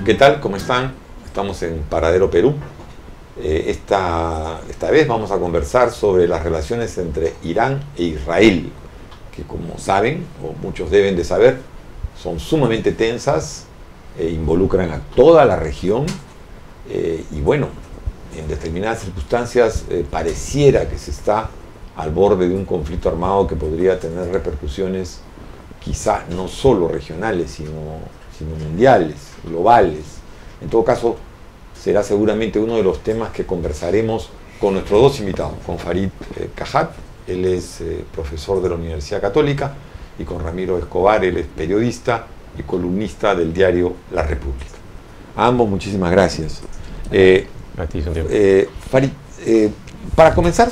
¿Qué tal? ¿Cómo están? Estamos en Paradero Perú. Esta vez vamos a conversar sobre las relaciones entre Irán e Israel, que como saben, o muchos deben de saber, son sumamente tensas, involucran a toda la región y bueno, en determinadas circunstancias pareciera que se está al borde de un conflicto armado que podría tener repercusiones quizá no solo regionales, sino mundiales, globales. En todo caso, será seguramente uno de los temas que conversaremos con nuestros dos invitados, con Farid Cajat, él es profesor de la Universidad Católica, y con Ramiro Escobar, él es periodista y columnista del diario La República. A ambos muchísimas gracias. Farid, para comenzar,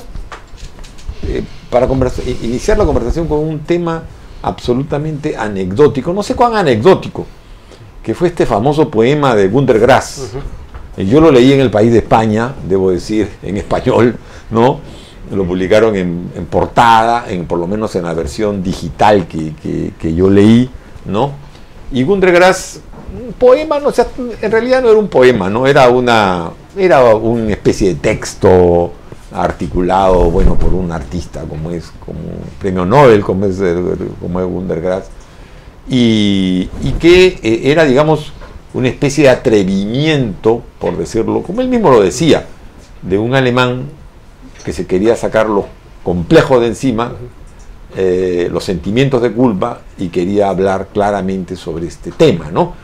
iniciar la conversación con un tema absolutamente anecdótico, no sé cuán anecdótico, que fue este famoso poema de Günter Grass. Yo lo leí en El País de España, debo decir, en español, ¿no? Lo publicaron en portada, por lo menos en la versión digital que yo leí, ¿no? Y Günter Grass, un poema, no, o sea, en realidad no era un poema, ¿no? Era una especie de texto articulado, bueno, por un artista como un premio Nobel, como es Günter Grass, y que era, digamos, una especie de atrevimiento, por decirlo, como él mismo lo decía, de un alemán que se quería sacar los complejos de encima, los sentimientos de culpa, y quería hablar claramente sobre este tema, ¿no?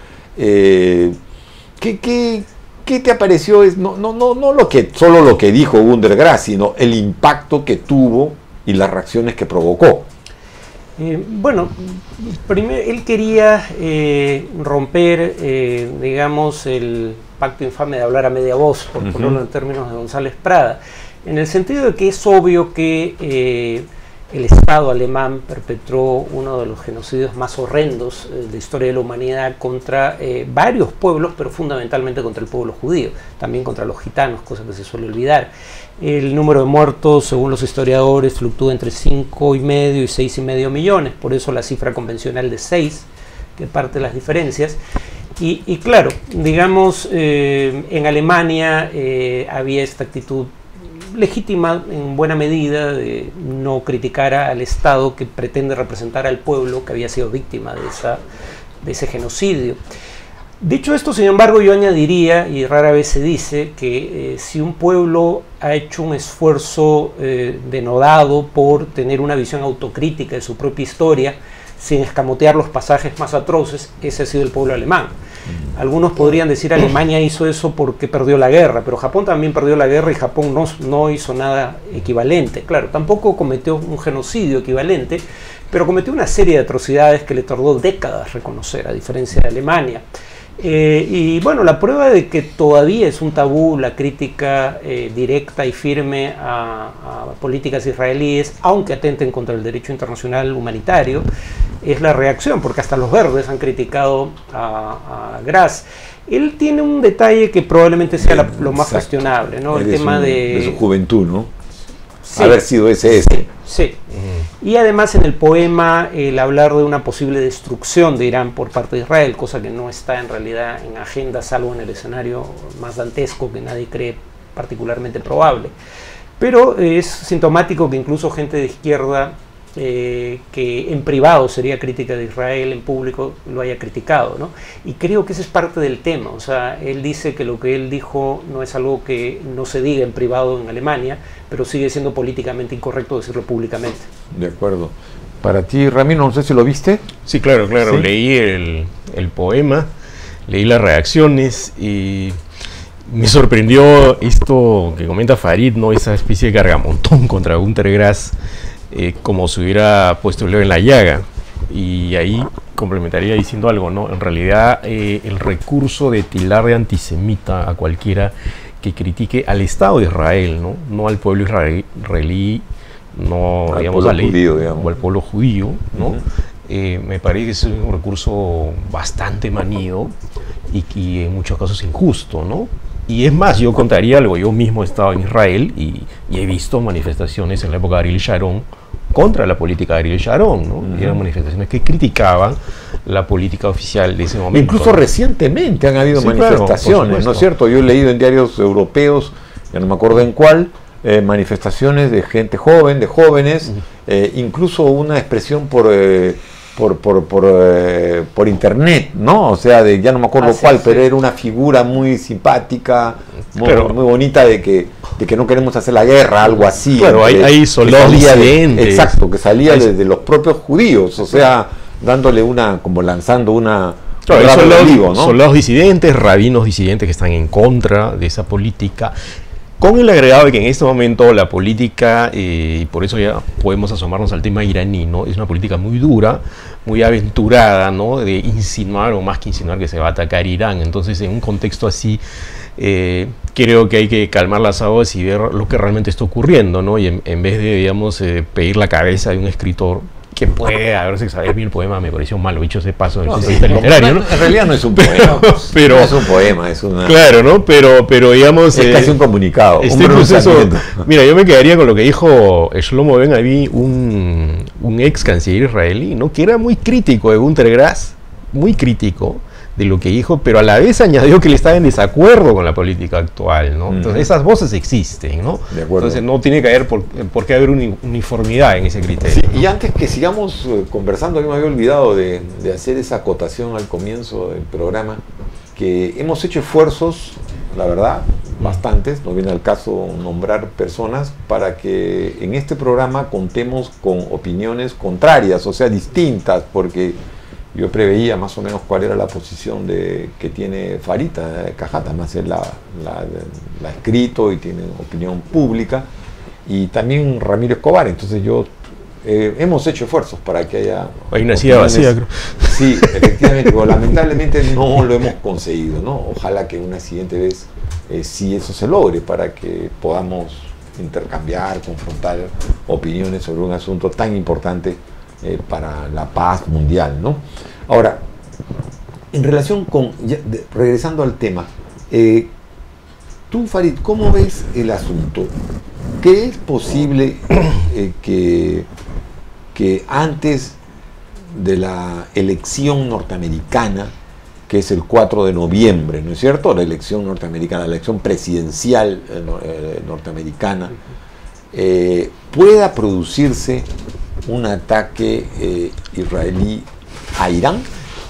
¿Qué te pareció? No solo lo que dijo Günter Grass, sino el impacto que tuvo y las reacciones que provocó. Bueno, primero él quería romper, digamos, el pacto infame de hablar a media voz, por ponerlo en términos de González Prada, en el sentido de que es obvio que el Estado alemán perpetró uno de los genocidios más horrendos de la historia de la humanidad contra varios pueblos, pero fundamentalmente contra el pueblo judío, también contra los gitanos, cosa que se suele olvidar. El número de muertos, según los historiadores, fluctúa entre 5,5 y 6,5 millones, por eso la cifra convencional de 6, que parte de las diferencias. Y claro, digamos, en Alemania había esta actitud legítima en buena medida de no criticar al Estado que pretende representar al pueblo que había sido víctima de ese genocidio. Dicho esto, sin embargo, yo añadiría, y rara vez se dice, que si un pueblo ha hecho un esfuerzo denodado por tener una visión autocrítica de su propia historia, sin escamotear los pasajes más atroces, ese ha sido el pueblo alemán. Algunos podrían decir Alemania hizo eso porque perdió la guerra, pero Japón también perdió la guerra y Japón no hizo nada equivalente. Claro, tampoco cometió un genocidio equivalente, pero cometió una serie de atrocidades que le tardó décadas reconocer, a diferencia de Alemania. Y bueno, la prueba de que todavía es un tabú la crítica directa y firme a políticas israelíes, aunque atenten contra el derecho internacional humanitario, es la reacción, porque hasta los verdes han criticado a Grass. Él tiene un detalle que probablemente sea lo más cuestionable, ¿no? El tema de su juventud, ¿no? Sí, haber sido ese. Sí. Y además en el poema el hablar de una posible destrucción de Irán por parte de Israel, cosa que no está en realidad en agenda, salvo en el escenario más dantesco que nadie cree particularmente probable. Pero es sintomático que incluso gente de izquierda que en privado sería crítica de Israel, en público lo haya criticado, ¿no? Y creo que ese es parte del tema. O sea, él dice que lo que él dijo no es algo que no se diga en privado en Alemania, pero sigue siendo políticamente incorrecto decirlo públicamente. De acuerdo. Para ti, Ramiro, no sé si lo viste. Sí, claro. ¿Sí? Leí el poema, leí las reacciones y me sorprendió esto que comenta Farid, ¿no? Esa especie de cargamontón contra Günter Grass, como si hubiera puesto el dedo en la llaga. Y ahí complementaría diciendo algo, ¿no? En realidad, el recurso de tildar de antisemita a cualquiera que critique al Estado de Israel, no al pueblo israelí, no al digamos, pueblo judío, digamos, o al pueblo judío, ¿no? Me parece que es un recurso bastante manido y en muchos casos injusto, ¿no? Y es más, yo contaría algo, yo mismo he estado en Israel y he visto manifestaciones en la época de Ariel Sharon contra la política de Ariel Sharon, ¿no? Y eran manifestaciones que criticaban la política oficial de ese momento. Incluso recientemente han habido manifestaciones, claro, ¿no es cierto? Yo he leído en diarios europeos, ya no me acuerdo en cuál, manifestaciones de gente joven, de jóvenes, incluso una expresión por internet, ¿no? O sea, ya no me acuerdo cuál, pero era una figura muy simpática, muy bonita de que no queremos hacer la guerra, algo así. Claro, hay soldados disidentes. Exacto, que salía de los propios judíos, o sea, dándole como lanzando una... Claro, soldados disidentes, rabinos disidentes que están en contra de esa política, con el agregado de que en este momento la política, y por eso ya podemos asomarnos al tema iraní, ¿no? Es una política muy dura, muy aventurada, ¿no? De insinuar, o más que insinuar, que se va a atacar Irán. Entonces, en un contexto así, creo que hay que calmar las aguas y ver lo que realmente está ocurriendo, ¿no? Y en vez de, digamos, pedir la cabeza de un escritor que puede haberse saber bien el poema, me pareció malo, dicho ese paso del literario, ¿no? En realidad no es un poema, pero no es un poema, es una... Claro, ¿no? Pero digamos... Es casi un comunicado, un proceso. Mira, yo me quedaría con lo que dijo Shlomo Ben Avi, un ex canciller israelí, ¿no? Que era muy crítico de Günter Grass, muy crítico de lo que dijo, pero a la vez añadió que él estaba en desacuerdo con la política actual, ¿no? Entonces esas voces existen, ¿no? De acuerdo. Entonces no tiene que haber por qué haber una uniformidad en ese criterio. Sí, y antes que sigamos conversando, yo me había olvidado de hacer esa acotación al comienzo del programa, que hemos hecho esfuerzos, la verdad, bastantes, no viene al caso nombrar personas, para que en este programa contemos con opiniones contrarias, o sea, distintas, porque yo preveía más o menos cuál era la posición que tiene Farita Cajata, más él la ha escrito y tiene opinión pública, y también Ramiro Escobar. Entonces hemos hecho esfuerzos para que haya... Hay una silla vacía, creo. Sí, efectivamente, pero lamentablemente no lo hemos conseguido, ¿no? Ojalá que una siguiente vez sí eso se logre, para que podamos intercambiar, confrontar opiniones sobre un asunto tan importante para la paz mundial, ¿no? Ahora, en relación con, regresando al tema, tú, Farid, ¿cómo ves el asunto? ¿Qué es posible que antes de la elección norteamericana, que es el 4 de noviembre, ¿no es cierto? La elección norteamericana, la elección presidencial norteamericana, pueda producirse un ataque israelí a Irán?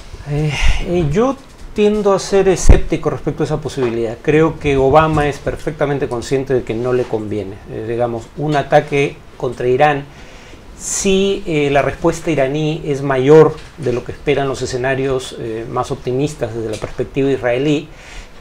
Yo tiendo a ser escéptico respecto a esa posibilidad. Creo que Obama es perfectamente consciente de que no le conviene, digamos, un ataque contra Irán. Si la respuesta iraní es mayor de lo que esperan los escenarios más optimistas desde la perspectiva israelí,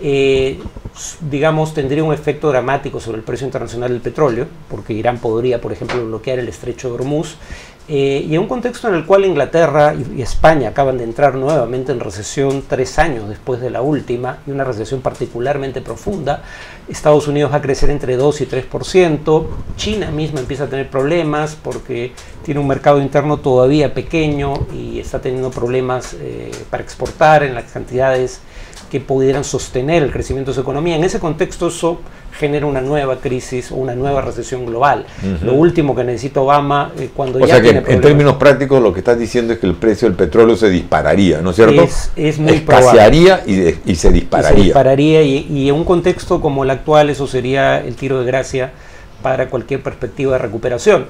digamos, tendría un efecto dramático sobre el precio internacional del petróleo, porque Irán podría, por ejemplo, bloquear el estrecho de Hormuz, y en un contexto en el cual Inglaterra y España acaban de entrar nuevamente en recesión 3 años después de la última, y una recesión particularmente profunda. Estados Unidos va a crecer entre 2 y 3%, China misma empieza a tener problemas porque tiene un mercado interno todavía pequeño y está teniendo problemas para exportar en las cantidades que pudieran sostener el crecimiento de su economía. En ese contexto eso genera una nueva crisis o una nueva recesión global. Lo último que necesita Obama cuando ya tiene problemas. En términos prácticos lo que estás diciendo es que el precio del petróleo se dispararía, ¿no es cierto? Es muy probable. Escasearía y se dispararía. Y en un contexto como el actual eso sería el tiro de gracia para cualquier perspectiva de recuperación.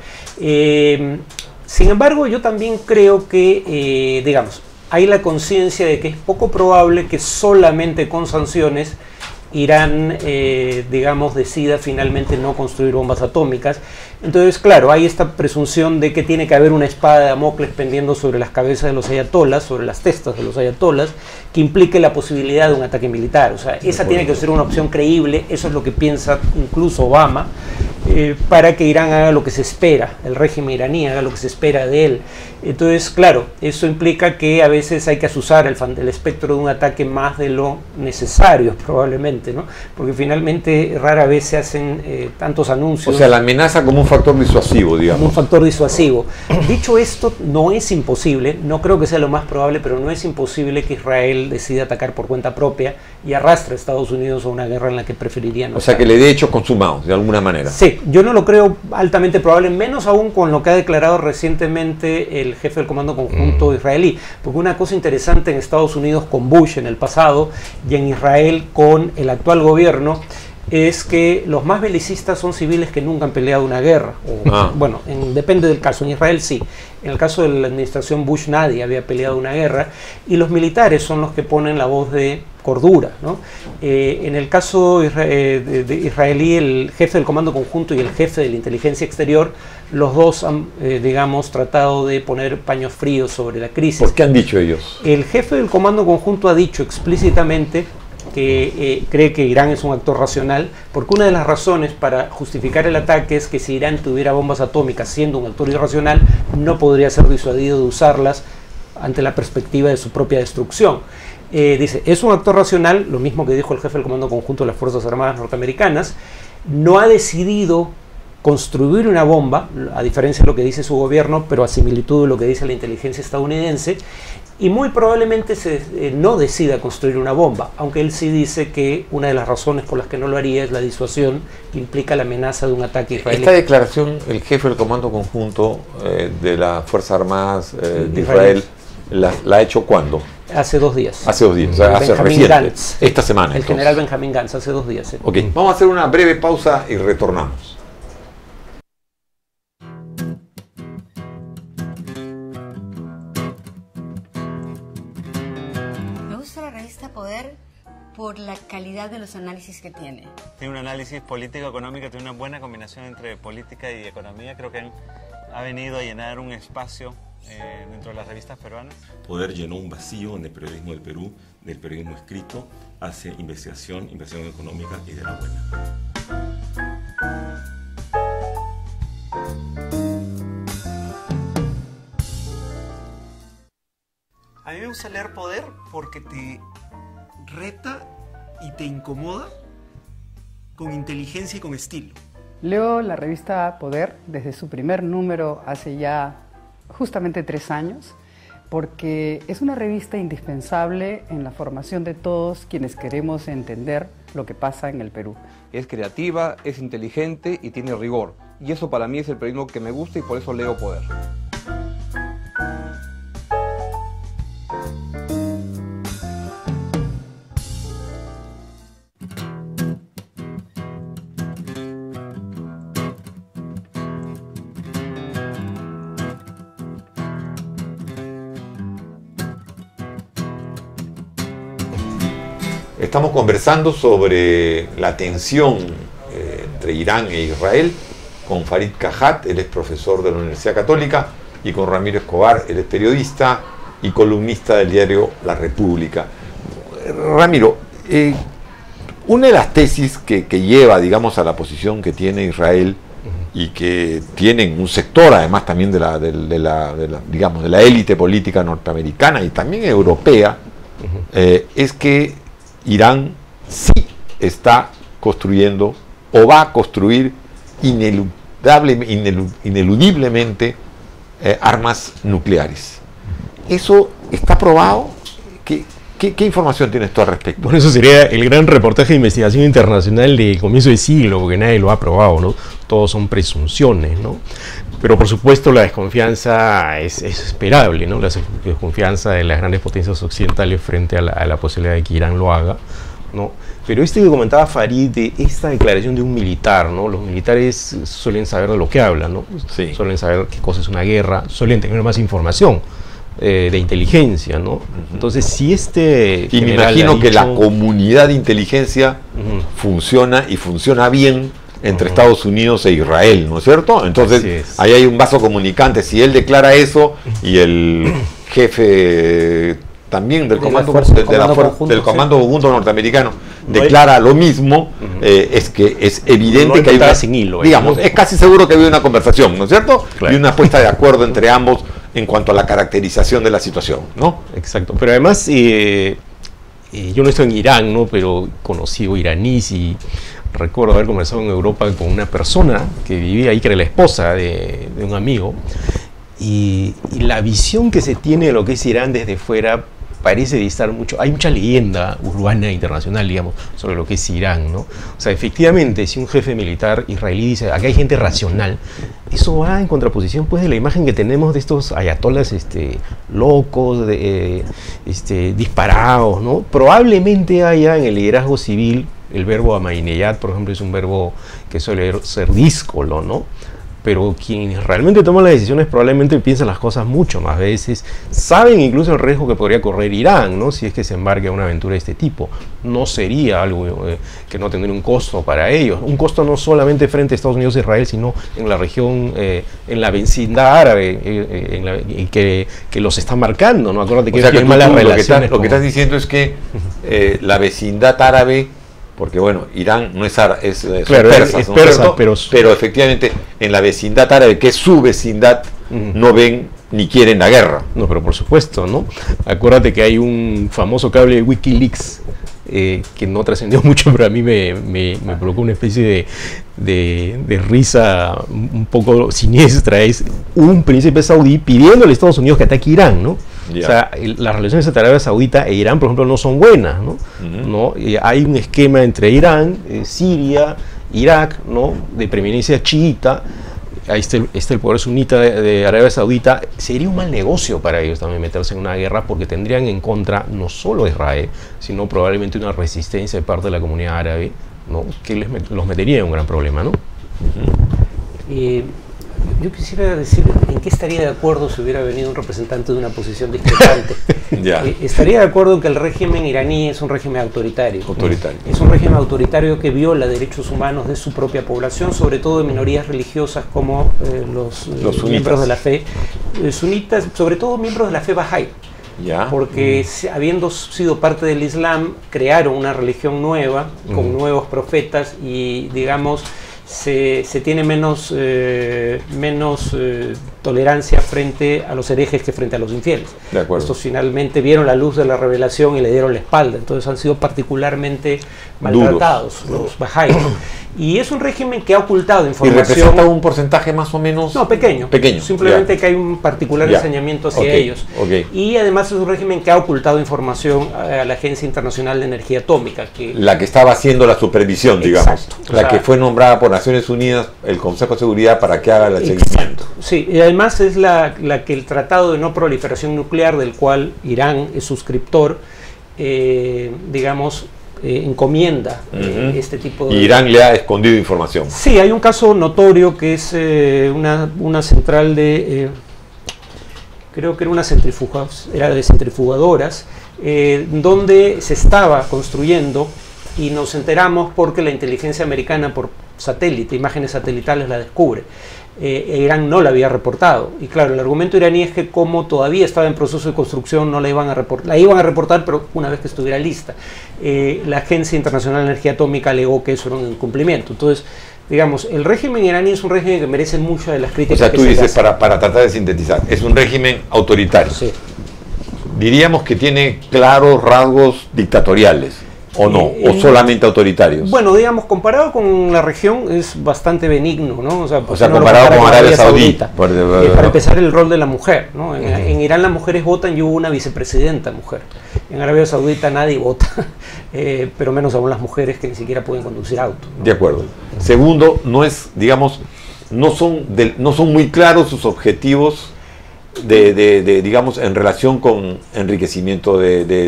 Sin embargo, yo también creo que, digamos, hay la conciencia de que es poco probable que solamente con sanciones Irán, digamos, decida finalmente no construir bombas atómicas. Entonces, claro, hay esta presunción de que tiene que haber una espada de Damocles pendiendo sobre las cabezas de los ayatolas, sobre las testas de los ayatolas, que implique la posibilidad de un ataque militar. O sea, esa tiene que ser una opción creíble, eso es lo que piensa incluso Obama, para que Irán haga lo que se espera, el régimen iraní haga lo que se espera de él. Entonces, claro, eso implica que a veces hay que asusar el espectro de un ataque más de lo necesario, probablemente, ¿no? Porque finalmente rara vez se hacen tantos anuncios. O sea, la amenaza como un factor disuasivo, digamos. Como un factor disuasivo. Dicho esto, no es imposible, no creo que sea lo más probable, pero no es imposible que Israel decida atacar por cuenta propia y arrastre a Estados Unidos a una guerra en la que preferiría no estar. O sea, que le dé hechos consumados, de alguna manera. Sí, Yo no lo creo altamente probable, menos aún con lo que ha declarado recientemente el jefe del Comando Conjunto israelí, porque una cosa interesante en Estados Unidos con Bush en el pasado y en Israel con el actual gobierno es que los más belicistas son civiles que nunca han peleado una guerra. Bueno, depende del caso. En Israel sí. En el caso de la administración Bush nadie había peleado una guerra y los militares son los que ponen la voz de cordura, ¿no? En el caso de israelí, el jefe del Comando Conjunto y el jefe de la inteligencia exterior, los dos han, digamos, tratado de poner paños fríos sobre la crisis. ¿Por qué han dicho ellos? El jefe del Comando Conjunto ha dicho explícitamente que cree que Irán es un actor racional, porque una de las razones para justificar el ataque es que si Irán tuviera bombas atómicas siendo un actor irracional, no podría ser disuadido de usarlas ante la perspectiva de su propia destrucción. Dice, es un actor racional, lo mismo que dijo el jefe del Comando Conjunto de las Fuerzas Armadas norteamericanas, no ha decidido construir una bomba, a diferencia de lo que dice su gobierno, pero a similitud de lo que dice la inteligencia estadounidense, y muy probablemente no decida construir una bomba, aunque él sí dice que una de las razones por las que no lo haría es la disuasión que implica la amenaza de un ataque israelí. Esta declaración, el jefe del Comando Conjunto de las Fuerzas Armadas de Israel, ¿la ha hecho cuándo? Hace 2 días. Hace 2 días, o sea, hace reciente, Gantz, esta semana. El general Benjamín Gantz, hace 2 días. Sí. Ok, vamos a hacer una breve pausa y retornamos. Poder por la calidad de los análisis que tiene. Tiene un análisis político-económico, tiene una buena combinación entre política y economía. Creo que ha venido a llenar un espacio dentro de las revistas peruanas. Poder llenó un vacío en el periodismo del Perú, del periodismo escrito, hace investigación económica y de la buena. A mí me gusta leer Poder porque te reta y te incomoda con inteligencia y con estilo. Leo la revista Poder desde su primer número hace ya justamente 3 años, porque es una revista indispensable en la formación de todos quienes queremos entender lo que pasa en el Perú. Es creativa, es inteligente y tiene rigor. Y eso para mí es el periodismo que me gusta y por eso leo Poder. Estamos conversando sobre la tensión entre Irán e Israel con Farid Kajat, él es profesor de la Universidad Católica, y con Ramiro Escobar, él es periodista y columnista del diario La República. Ramiro, una de las tesis que lleva, digamos, a la posición que tiene Israel y que tienen un sector, además, también de la élite política norteamericana y también europea, es que Irán sí está construyendo o va a construir ineludiblemente armas nucleares. ¿Eso está probado? ¿Qué información tienes tú al respecto? Bueno, eso sería el gran reportaje de investigación internacional de comienzo de siglo, porque nadie lo ha probado, ¿no? Todos son presunciones, ¿no? Pero por supuesto la desconfianza es esperable, ¿no? La desconfianza de las grandes potencias occidentales frente a la posibilidad de que Irán lo haga, ¿no? Pero que comentaba Farid de esta declaración de un militar, ¿no? Los militares suelen saber de lo que hablan, ¿no? Sí. Suelen saber qué cosa es una guerra, suelen tener más información de inteligencia, ¿no? Entonces, si y me imagino que la comunidad de inteligencia funciona y funciona bien entre Estados Unidos e Israel, ¿no es cierto? Entonces, ahí hay un vaso comunicante. Si él declara eso y el jefe también del Comando Conjunto norteamericano declara lo mismo, es que es evidente que hay una, sin hilo, digamos, es casi seguro que había una conversación, ¿no es cierto? Claro. Y una puesta de acuerdo entre ambos en cuanto a la caracterización de la situación, ¿no? Exacto, pero además yo no estoy en Irán, ¿no? Pero conocí iraníes y recuerdo haber conversado en Europa con una persona que vivía ahí, que era la esposa de un amigo, y la visión que se tiene de lo que es Irán desde fuera parece distar mucho. Hay mucha leyenda urbana internacional, digamos, sobre lo que es Irán, ¿no? O sea, efectivamente, si un jefe militar israelí dice, acá hay gente racional, eso va en contraposición, pues, de la imagen que tenemos de estos ayatolas locos, disparados, ¿no? Probablemente haya en el liderazgo civil, el verbo amaineyat, por ejemplo, es un verbo que suele ser díscolo, ¿no? Pero quienes realmente toman las decisiones probablemente piensan las cosas mucho más veces, saben incluso el riesgo que podría correr Irán, ¿no? Si es que se embarque a una aventura de este tipo. No sería algo que no tendría un costo para ellos, un costo no solamente frente a Estados Unidos e Israel, sino en la región, en la vecindad árabe, que los está marcando, ¿no? Acuérdate que tienen malas relaciones. Lo que estás diciendo es que la vecindad árabe, porque bueno, Irán no es árabe, claro, persas, es persa, ¿no? pero efectivamente en la vecindad árabe, que es su vecindad, no ven ni quieren la guerra. No, pero por supuesto, ¿no? Acuérdate que hay un famoso cable de Wikileaks que no trascendió mucho, pero a mí me provocó una especie de risa un poco siniestra. Es un príncipe saudí pidiéndole a Estados Unidos que ataque Irán, ¿no? Yeah. O sea, las relaciones entre Arabia Saudita e Irán, por ejemplo, no son buenas, ¿no? ¿No? Hay un esquema entre Irán, Siria, Irak, ¿no? De preeminencia chiita. Ahí está el poder sunita de Arabia Saudita. Sería un mal negocio para ellos también meterse en una guerra, porque tendrían en contra no solo a Israel, sino probablemente una resistencia de parte de la comunidad árabe, ¿no? Que los metería en un gran problema, ¿no? Yo quisiera decir en qué estaría de acuerdo si hubiera venido un representante de una posición discrepante. Estaría de acuerdo en que el régimen iraní es un régimen autoritario. Es un régimen autoritario que viola derechos humanos de su propia población, sobre todo de minorías religiosas como los miembros de la fe sunitas, sobre todo miembros de la fe Bahá'í. Porque habiendo sido parte del Islam, crearon una religión nueva, con nuevos profetas y, digamos, se tiene menos tolerancia frente a los herejes que frente a los infieles. Estos finalmente vieron la luz de la revelación y le dieron la espalda, entonces han sido particularmente maltratados los Bahá'í. Y es un régimen que ha ocultado información. ¿Y representa un porcentaje más o menos? No, pequeño. Simplemente que hay un particular enseñamiento hacia ellos. Y además es un régimen que ha ocultado información a la Agencia Internacional de Energía Atómica. La que estaba haciendo la supervisión, digamos. La que fue nombrada por Naciones Unidas, el Consejo de Seguridad, para que haga el seguimiento. Sí, y además es la que el Tratado de No Proliferación Nuclear, del cual Irán es suscriptor, digamos, encomienda este tipo de... Y Irán le ha escondido información. Sí, hay un caso notorio que es una central de... creo que era era de centrifugadoras, donde se estaba construyendo, y nos enteramos porque la inteligencia americana por satélite, imágenes satelitales, la descubre. Irán no la había reportado, y claro, el argumento iraní es que como todavía estaba en proceso de construcción no la iban a reportar, pero una vez que estuviera lista. La Agencia Internacional de Energía Atómica alegó que eso era un incumplimiento. Entonces, digamos, el régimen iraní es un régimen que merece muchas de las críticas. O sea, tú dices, para tratar de sintetizar, es un régimen autoritario. Sí. Diríamos que tiene claros rasgos dictatoriales. ¿O no? ¿O solamente autoritarios? Bueno, digamos, comparado con la región es bastante benigno, ¿no? O sea, comparado con Arabia Saudita. Para empezar, el rol de la mujer, ¿no? En Irán las mujeres votan y hubo una vicepresidenta mujer. En Arabia Saudita nadie vota, pero menos aún las mujeres, que ni siquiera pueden conducir auto, ¿no? De acuerdo. Segundo, no es, digamos, no son muy claros sus objetivos digamos, en relación con enriquecimiento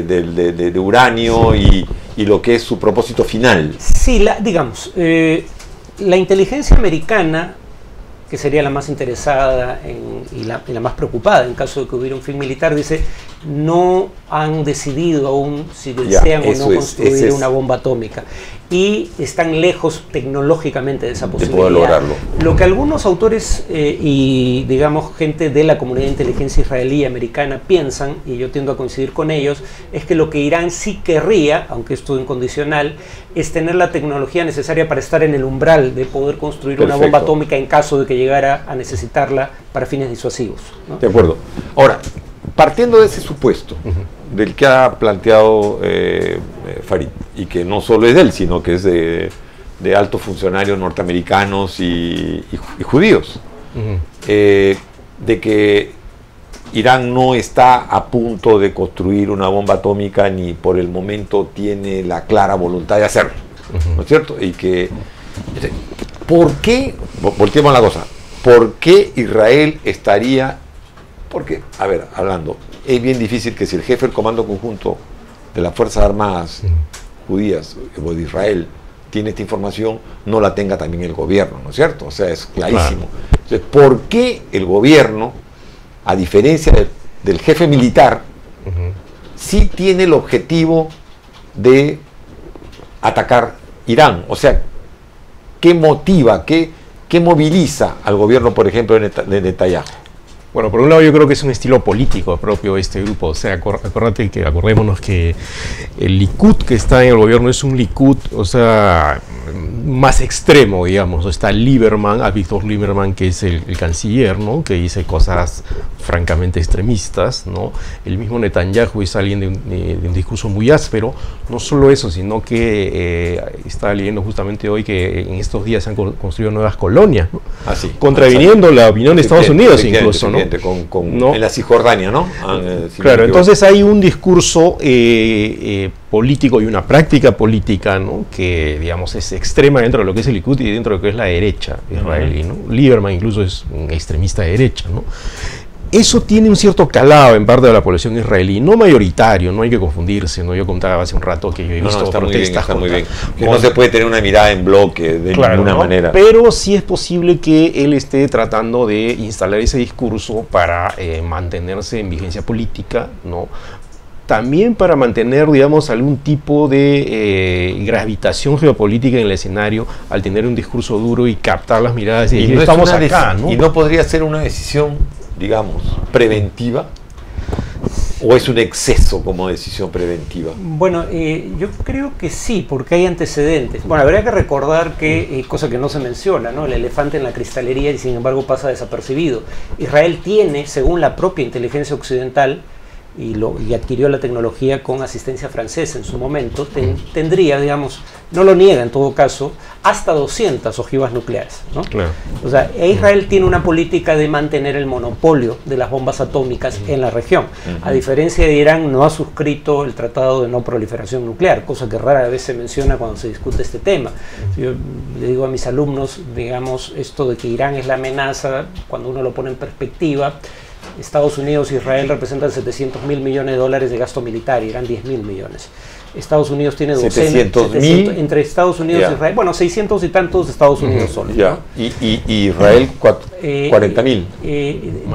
de uranio y lo que es su propósito final. Sí, digamos, la inteligencia americana, que sería la más interesada y la más preocupada en caso de que hubiera un fin militar, dice, no han decidido aún si desean o no construir una bomba atómica. Y están lejos tecnológicamente de esa posibilidad. De poder lograrlo. Lo que algunos autores y, digamos, gente de la comunidad de inteligencia israelí y americana piensan, y yo tiendo a coincidir con ellos, es que lo que Irán sí querría, aunque esto es incondicional, es tener la tecnología necesaria para estar en el umbral de poder construir una bomba atómica en caso de que llegara a necesitarla para fines disuasivos, ¿no? De acuerdo. Ahora, partiendo de ese supuesto, del que ha planteado Farid, y que no solo es de él, sino que es de altos funcionarios norteamericanos y judíos, de que Irán no está a punto de construir una bomba atómica ni por el momento tiene la clara voluntad de hacerlo, ¿no es cierto? Y que, ¿por qué? Volteemos la cosa. ¿Por qué Israel estaría? Porque, a ver, hablando, es bien difícil que si el jefe del Comando Conjunto de las Fuerzas Armadas judías o de Israel tiene esta información, no la tenga también el gobierno, ¿no es cierto? O sea, es clarísimo. Claro. Entonces, ¿por qué el gobierno, a diferencia del jefe militar, sí tiene el objetivo de atacar Irán? O sea, ¿qué motiva, qué moviliza al gobierno, por ejemplo, de Netanyahu? Bueno, por un lado yo creo que es un estilo político propio de este grupo. O sea, acordémonos que el Likud que está en el gobierno es un Likud, o sea, más extremo, digamos. Está Lieberman, Avigdor Lieberman, que es el canciller, ¿no? Que dice cosas francamente extremistas, ¿no? El mismo Netanyahu es alguien de un discurso muy áspero. No solo eso, sino que estaba leyendo justamente hoy que en estos días se han construido nuevas colonias, ¿no? Así, contraviniendo la opinión de Estados Unidos incluso, ¿no? ¿no? En la Cisjordania, ¿no? Claro, entonces hay un discurso político y una práctica política, ¿no? Que, digamos, es extrema dentro de lo que es el Likud y dentro de lo que es la derecha israelí, ¿no? Lieberman incluso es un extremista de derecha, ¿no? Eso tiene un cierto calado en parte de la población israelí, no mayoritario, no hay que confundirse, ¿no? Yo contaba hace un rato que yo he visto protestas. Muy bien. Que no se puede tener una mirada en bloque de ninguna manera. Pero sí es posible que él esté tratando de instalar ese discurso para mantenerse en vigencia política, ¿no? También para mantener, digamos, algún tipo de gravitación geopolítica en el escenario al tener un discurso duro y captar las miradas y no estamos acá, ¿no? Y no podría ser una decisión, digamos, preventiva, o es un exceso como decisión preventiva. Bueno, yo creo que sí, porque hay antecedentes. Bueno, habría que recordar que, cosa que no se menciona, ¿no? El elefante en la cristalería y sin embargo pasa desapercibido. Israel tiene, según la propia inteligencia occidental, y adquirió la tecnología con asistencia francesa en su momento, tendría, digamos, no lo niega en todo caso, hasta 200 ojivas nucleares, ¿no? Claro. O sea, Israel tiene una política de mantener el monopolio de las bombas atómicas en la región. A diferencia de Irán, no ha suscrito el Tratado de No Proliferación Nuclear, cosa que rara vez se menciona cuando se discute este tema. Yo le digo a mis alumnos, digamos, esto de que Irán es la amenaza, cuando uno lo pone en perspectiva, Estados Unidos e Israel representan 700.000 millones de dólares de gasto militar, Irán 10.000 millones. Estados Unidos tiene 700.000 entre Estados Unidos y Israel, bueno, 600 y tantos de Estados Unidos solos, ¿no? y Israel 40.000.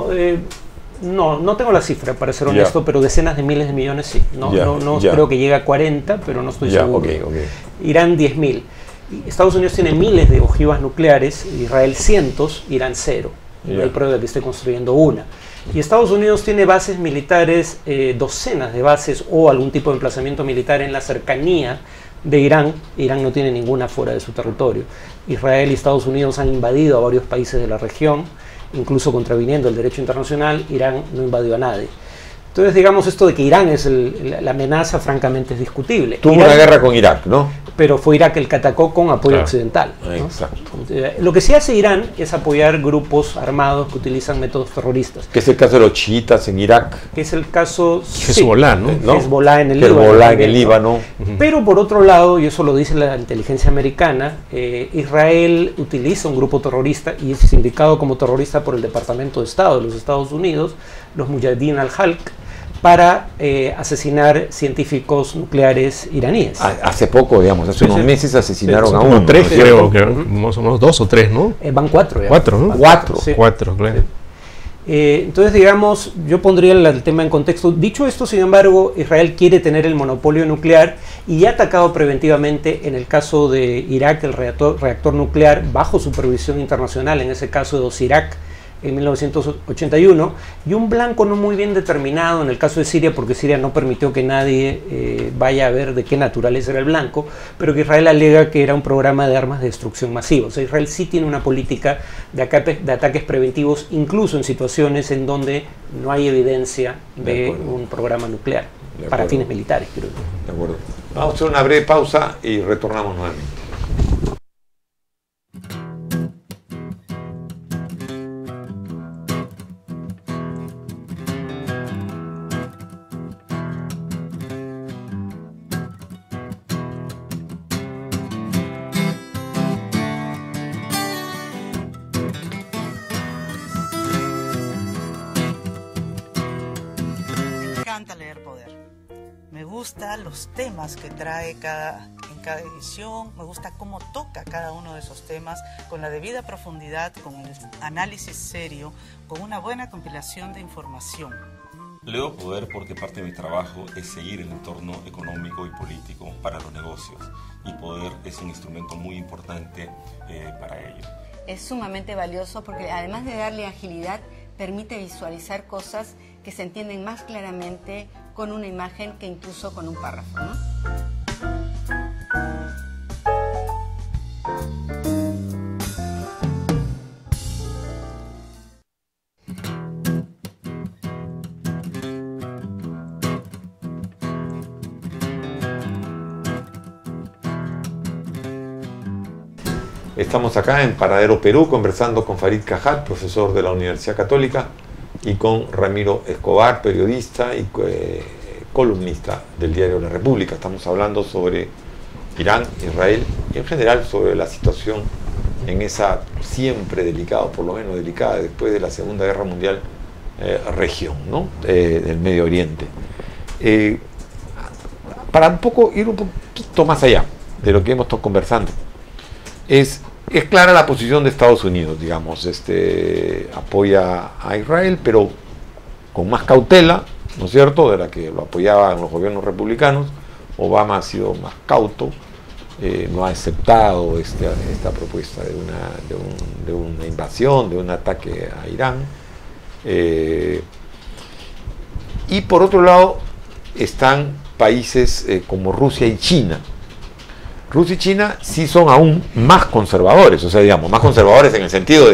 No tengo la cifra, para ser honesto, pero decenas de miles de millones sí. No creo que llegue a 40, pero no estoy seguro. Irán 10.000. Estados Unidos tiene miles de ojivas nucleares, Israel cientos, Irán cero. No hay prueba de que esté construyendo una. Y Estados Unidos tiene bases militares, docenas de bases o algún tipo de emplazamiento militar en la cercanía de Irán. Irán no tiene ninguna fuera de su territorio. Israel y Estados Unidos han invadido a varios países de la región, incluso contraviniendo el derecho internacional. Irán no invadió a nadie. Entonces, digamos, esto de que Irán es la amenaza, francamente es discutible. Tuvo una guerra con Irak, ¿no? Pero fue Irak el que atacó con apoyo occidental, ¿no? Exacto. Lo que sí hace Irán es apoyar grupos armados que utilizan métodos terroristas. Que es el caso de los chiitas en Irak. Que es el caso... Hezbollah, ¿no? Hezbollah en el Líbano. Pero por otro lado, y eso lo dice la inteligencia americana, Israel utiliza un grupo terrorista y es indicado como terrorista por el Departamento de Estado de los Estados Unidos, los Mujahideen al-Halq, para asesinar científicos nucleares iraníes. Hace poco, digamos, hace unos meses asesinaron a uno. Tres, creo que más o menos 2 o 3, ¿no? Van 4. Cuatro, ¿no? Cuatro, claro. Entonces, digamos, yo pondría el tema en contexto. Dicho esto, sin embargo, Israel quiere tener el monopolio nuclear y ha atacado preventivamente, en el caso de Irak, el reactor nuclear bajo supervisión internacional, en ese caso de Osirak, en 1981, y un blanco no muy bien determinado en el caso de Siria, porque Siria no permitió que nadie vaya a ver de qué naturaleza era el blanco, pero que Israel alega que era un programa de armas de destrucción masiva. O sea, Israel sí tiene una política de ataques preventivos, incluso en situaciones en donde no hay evidencia de un programa nuclear, para fines militares, creo. De acuerdo. Vamos a hacer una breve pausa y retornamos nuevamente. gustan los temas que trae en cada edición, me gusta cómo toca cada uno de esos temas con la debida profundidad, con el análisis serio, con una buena compilación de información. Leo Poder porque parte de mi trabajo es seguir el entorno económico y político para los negocios, y Poder es un instrumento muy importante para ello. Es sumamente valioso porque además de darle agilidad, permite visualizar cosas que se entienden más claramente con una imagen que incluso con un párrafo, ¿no? Estamos acá en Paradero Perú conversando con Farid Cajat, profesor de la Universidad Católica, y con Ramiro Escobar, periodista y columnista del diario La República. Estamos hablando sobre Irán, Israel y en general sobre la situación en esa siempre delicada, por lo menos delicada después de la Segunda Guerra Mundial, región, ¿no? Del Medio Oriente. Para un poco ir un poquito más allá de lo que hemos estado conversando, es clara la posición de Estados Unidos, digamos, apoya a Israel, pero con más cautela, ¿no es cierto?, de la que lo apoyaban los gobiernos republicanos. Obama ha sido más cauto, no ha aceptado esta propuesta de una invasión, de un ataque a Irán. Y por otro lado están países como Rusia y China. Rusia y China sí son aún más conservadores, o sea, digamos, más conservadores en el sentido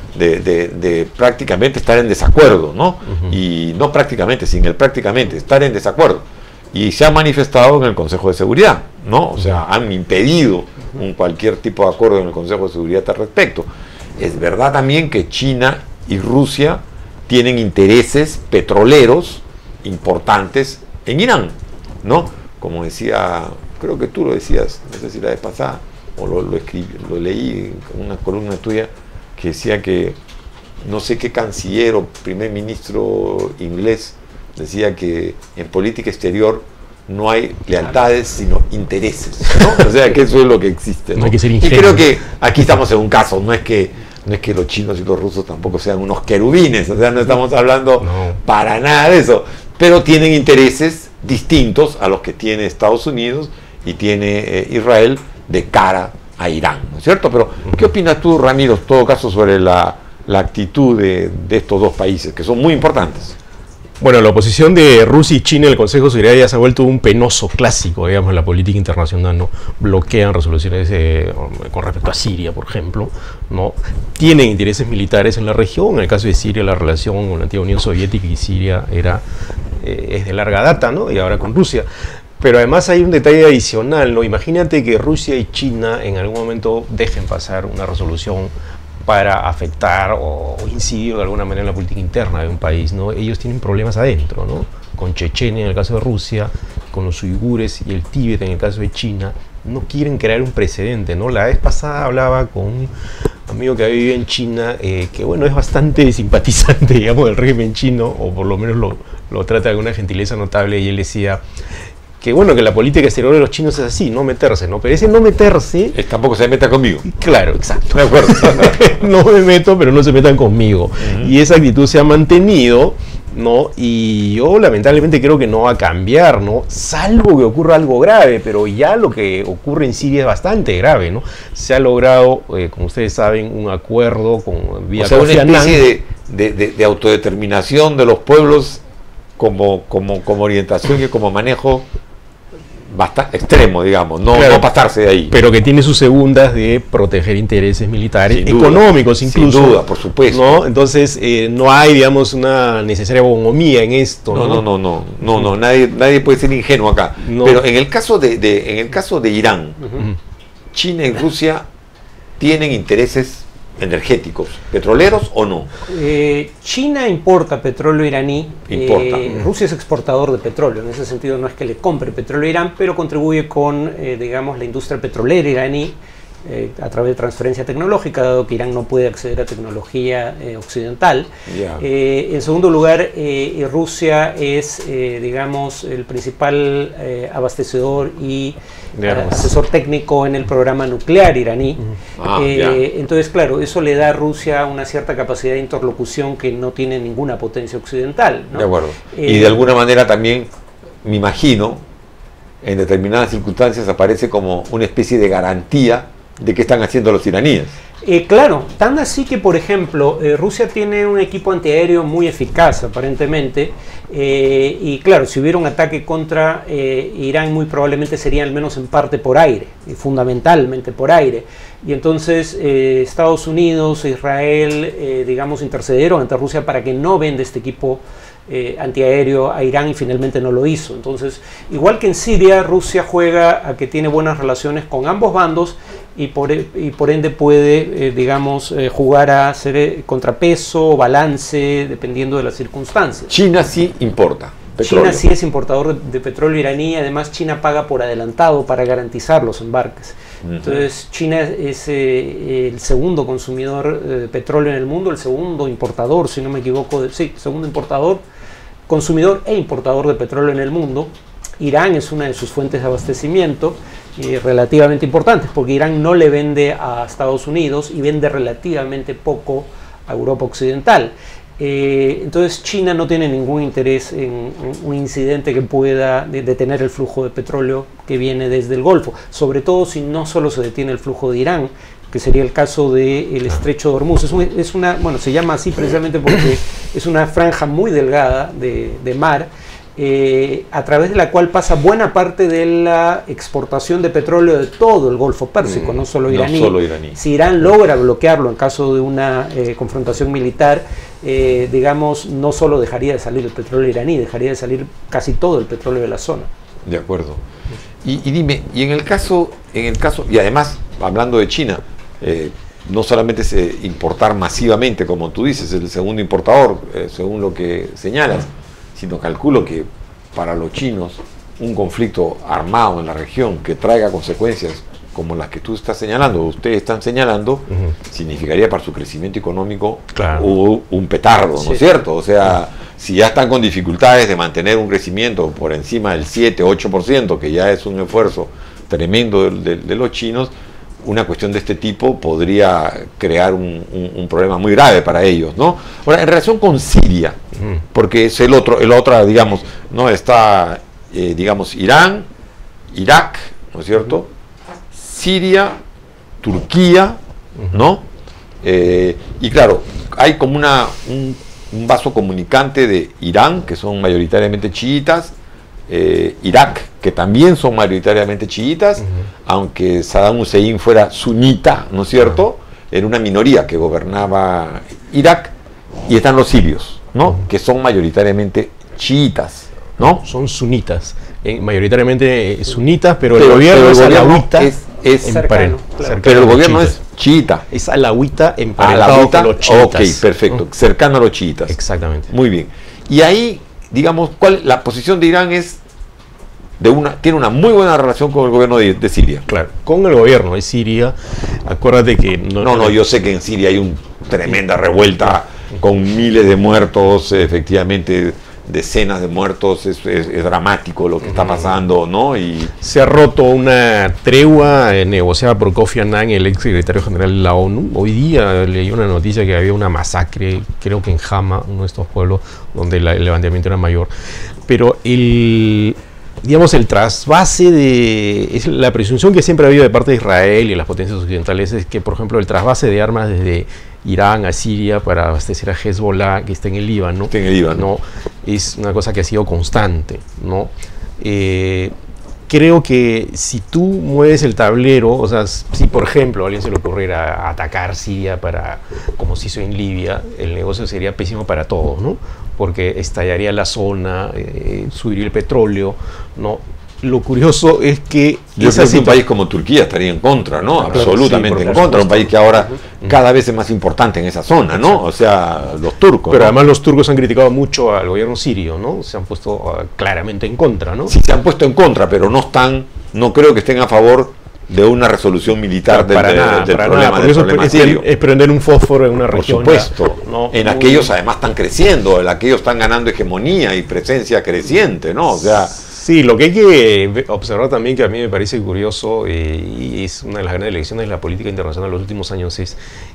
de prácticamente estar en desacuerdo, ¿no? Y no prácticamente, sin el prácticamente, estar en desacuerdo. Y se han manifestado en el Consejo de Seguridad, ¿no? O sea, han impedido cualquier tipo de acuerdo en el Consejo de Seguridad al respecto. Es verdad también que China y Rusia tienen intereses petroleros importantes en Irán, ¿no? Como decía, creo que tú lo decías, no sé si la vez pasada, o lo leí en una columna tuya, que decía que no sé qué canciller o primer ministro inglés decía que en política exterior no hay lealtades sino intereses, ¿no? O sea que eso es lo que existe, ¿no? No hay que ser y ingenuo. creo que aquí estamos en un caso, no es que los chinos y los rusos tampoco sean unos querubines, o sea, no estamos hablando para nada de eso, pero tienen intereses distintos a los que tiene Estados Unidos y tiene Israel de cara a Irán, ¿no es cierto? Pero, ¿qué opinas tú, Ramiro, en todo caso, sobre la actitud de estos dos países, que son muy importantes? Bueno, la oposición de Rusia y China en el Consejo de Seguridad ya se ha vuelto un penoso clásico, digamos, en la política internacional, ¿no? Bloquean resoluciones con respecto a Siria, por ejemplo, ¿no? Tienen intereses militares en la región. En el caso de Siria, la relación con la antigua Unión Soviética y Siria es de larga data, ¿no? Y ahora con Rusia. Pero además hay un detalle adicional, ¿no? Imagínate que Rusia y China en algún momento dejen pasar una resolución para afectar o incidir de alguna manera en la política interna de un país, ¿no? Ellos tienen problemas adentro, ¿no? Con Chechenia en el caso de Rusia, con los uigures y el Tíbet en el caso de China. No quieren crear un precedente, ¿no? La vez pasada hablaba con un amigo que vive en China, que bueno, es bastante simpatizante, digamos, del régimen chino, o por lo menos lo trata de una gentileza notable, y él decía que bueno, que la política exterior de los chinos es así, no meterse, ¿no? Pero ese no meterse... tampoco se meta conmigo. Claro, exacto. De acuerdo. No me meto, pero no se metan conmigo. Y esa actitud se ha mantenido, ¿no? Y yo lamentablemente creo que no va a cambiar, ¿no? Salvo que ocurra algo grave, pero ya lo que ocurre en Siria es bastante grave, ¿no? Se ha logrado, como ustedes saben, un acuerdo con vía una especie de autodeterminación de los pueblos como orientación y como manejo bastante extremo, digamos, no pasarse de ahí. Pero que tiene sus segundas de proteger intereses militares, económicos incluso. Sin duda, por supuesto. ¿No? Entonces, no hay, digamos, una necesaria bonhomía en esto. No, nadie puede ser ingenuo acá. No. Pero en el caso de Irán, China y Rusia tienen intereses energéticos, petroleros o no. China importa petróleo iraní. Rusia es exportador de petróleo, en ese sentido no es que le compre petróleo a Irán, pero contribuye con, digamos, la industria petrolera iraní, a través de transferencia tecnológica, dado que Irán no puede acceder a tecnología occidental. En segundo lugar, Rusia es, digamos, el principal abastecedor y asesor técnico en el programa nuclear iraní. Entonces, claro, eso le da a Rusia una cierta capacidad de interlocución que no tiene ninguna potencia occidental, ¿no? De acuerdo. Y de alguna manera también, me imagino, en determinadas circunstancias aparece como una especie de garantía de qué están haciendo los iraníes. Claro, tan así que, por ejemplo, Rusia tiene un equipo antiaéreo muy eficaz, aparentemente, y claro, si hubiera un ataque contra Irán, muy probablemente sería al menos en parte por aire, y fundamentalmente por aire. Y entonces Estados Unidos e Israel, digamos, intercedieron ante Rusia para que no venda este equipo antiaéreo a Irán, y finalmente no lo hizo. Entonces, igual que en Siria, Rusia juega a que tiene buenas relaciones con ambos bandos y por ende puede, digamos, jugar a hacer contrapeso, balance, dependiendo de las circunstancias. China sí importa petróleo. China sí es importador de petróleo iraní, además China paga por adelantado para garantizar los embarques. Entonces China es el segundo consumidor de petróleo en el mundo, el segundo importador, si no me equivoco, segundo importador, consumidor e importador de petróleo en el mundo. Irán es una de sus fuentes de abastecimiento relativamente importantes, porque Irán no le vende a Estados Unidos y vende relativamente poco a Europa Occidental. Entonces China no tiene ningún interés en un incidente que pueda detener el flujo de petróleo que viene desde el Golfo, sobre todo si no solo se detiene el flujo de Irán, que sería el caso del estrecho de Hormuz. Se llama así precisamente porque es una franja muy delgada de mar, a través de la cual pasa buena parte de la exportación de petróleo de todo el Golfo Pérsico, no solo iraní. Si Irán logra bloquearlo en caso de una confrontación militar, digamos, no solo dejaría de salir el petróleo iraní, dejaría de salir casi todo el petróleo de la zona. De acuerdo. Y dime, y en el caso, y además, hablando de China, no solamente es importar masivamente, como tú dices, es el segundo importador, según lo que señalas, sino calculo que para los chinos un conflicto armado en la región que traiga consecuencias como las que tú estás señalando, ustedes están señalando, significaría para su crecimiento económico un petardo, ¿no es cierto? O sea, si ya están con dificultades de mantener un crecimiento por encima del 7-8%, que ya es un esfuerzo tremendo de los chinos, una cuestión de este tipo podría crear un problema muy grave para ellos, ¿no? Ahora, en relación con Siria, porque es el otro, digamos, no está, digamos, Irán, Irak, ¿no es cierto? Siria, Turquía, ¿no? Y claro, hay como un vaso comunicante de Irán, que son mayoritariamente chiitas, Irak, que también son mayoritariamente chiitas, aunque Saddam Hussein fuera sunita, ¿no es cierto? Era una minoría que gobernaba Irak, y están los sirios, ¿no? Que son mayoritariamente chiitas, ¿no? Son sunitas, mayoritariamente sunitas, pero el gobierno es alawita, es cercano, pero el gobierno es chiita. Es alawita emparentado con los chiitas. Ok, perfecto, cercano a los chiitas. Exactamente. Muy bien. Y ahí, digamos, la posición de Irán es tiene una muy buena relación con el gobierno de Siria. Claro, con el gobierno de Siria. Acuérdate que no, yo sé que en Siria hay una tremenda revuelta con miles de muertos, efectivamente decenas de muertos, es dramático lo que está pasando, ¿no? Y se ha roto una tregua negociada por Kofi Annan, el ex secretario general de la ONU. Hoy día leí una noticia que había una masacre, creo que en Hama, uno de estos pueblos donde el levantamiento era mayor. Pero el trasvase es la presunción que siempre ha habido de parte de Israel y las potencias occidentales, es que, por ejemplo, el trasvase de armas desde Irán a Siria para abastecer a Hezbollah, que está en el Líbano, ¿no? Es una cosa que ha sido constante, ¿no? Creo que si tú mueves el tablero, o sea, si por ejemplo a alguien se le ocurriera atacar Siria como se hizo en Libia, el negocio sería pésimo para todos, ¿no? Porque estallaría la zona, subiría el petróleo, ¿no? Lo curioso es que yo creo que un país como Turquía estaría en contra, ¿no? Absolutamente en contra, un país que ahora cada vez es más importante en esa zona, ¿no? O sea, los turcos. Pero además los turcos han criticado mucho al gobierno sirio, ¿no? Se han puesto claramente en contra, ¿no? Sí, se han puesto en contra, pero no creo que estén a favor de una resolución militar del problema sirio. Es prender un fósforo en una región. Por supuesto. Aquellos además están creciendo, aquellos están ganando hegemonía y presencia creciente, ¿no? O sea, sí, lo que hay que observar también, que a mí me parece curioso, y es una de las grandes lecciones de la política internacional de los últimos años, es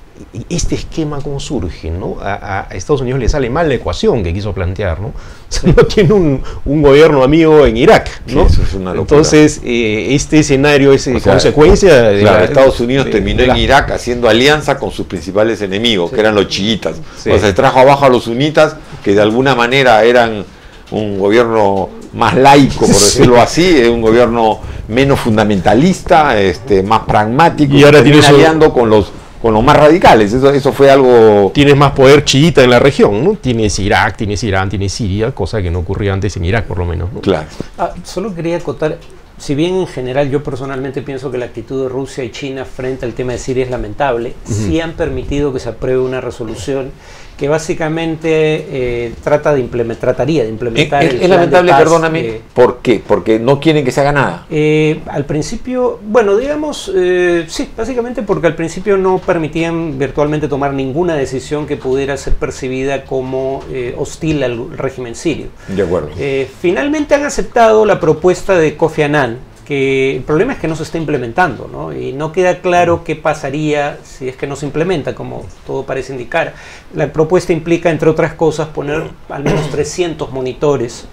este esquema cómo surge, ¿no? A Estados Unidos le sale mal la ecuación que quiso plantear, ¿no? O sea, no tiene un gobierno amigo en Irak, ¿no? Sí, eso es una locura. Entonces, este escenario es consecuencia de Estados Unidos terminó en Irak haciendo alianza con sus principales enemigos, que eran los chiitas. Sí. O sea, se trajo abajo a los sunitas, que de alguna manera eran un gobierno más laico, por decirlo así, un gobierno menos fundamentalista, más pragmático, y ahora tienes aliando con los más radicales. Eso fue algo... Tienes más poder chiita en la región, ¿no? Tienes Irak, tienes Irán, tienes Siria, cosa que no ocurría antes en Irak, por lo menos, ¿no? Claro. Solo quería acotar, si bien en general yo personalmente pienso que la actitud de Rusia y China frente al tema de Siria es lamentable, sí han permitido que se apruebe una resolución que básicamente trataría de implementar el es lamentable, perdóname, ¿por qué? Porque no quieren que se haga nada. Al principio, bueno, digamos, sí, básicamente porque al principio no permitían virtualmente tomar ninguna decisión que pudiera ser percibida como hostil al régimen sirio. De acuerdo. Finalmente han aceptado la propuesta de Kofi Annan, que el problema es que no se está implementando, ¿no? Y no queda claro qué pasaría si es que no se implementa, como todo parece indicar. La propuesta implica, entre otras cosas, poner al menos 300 monitores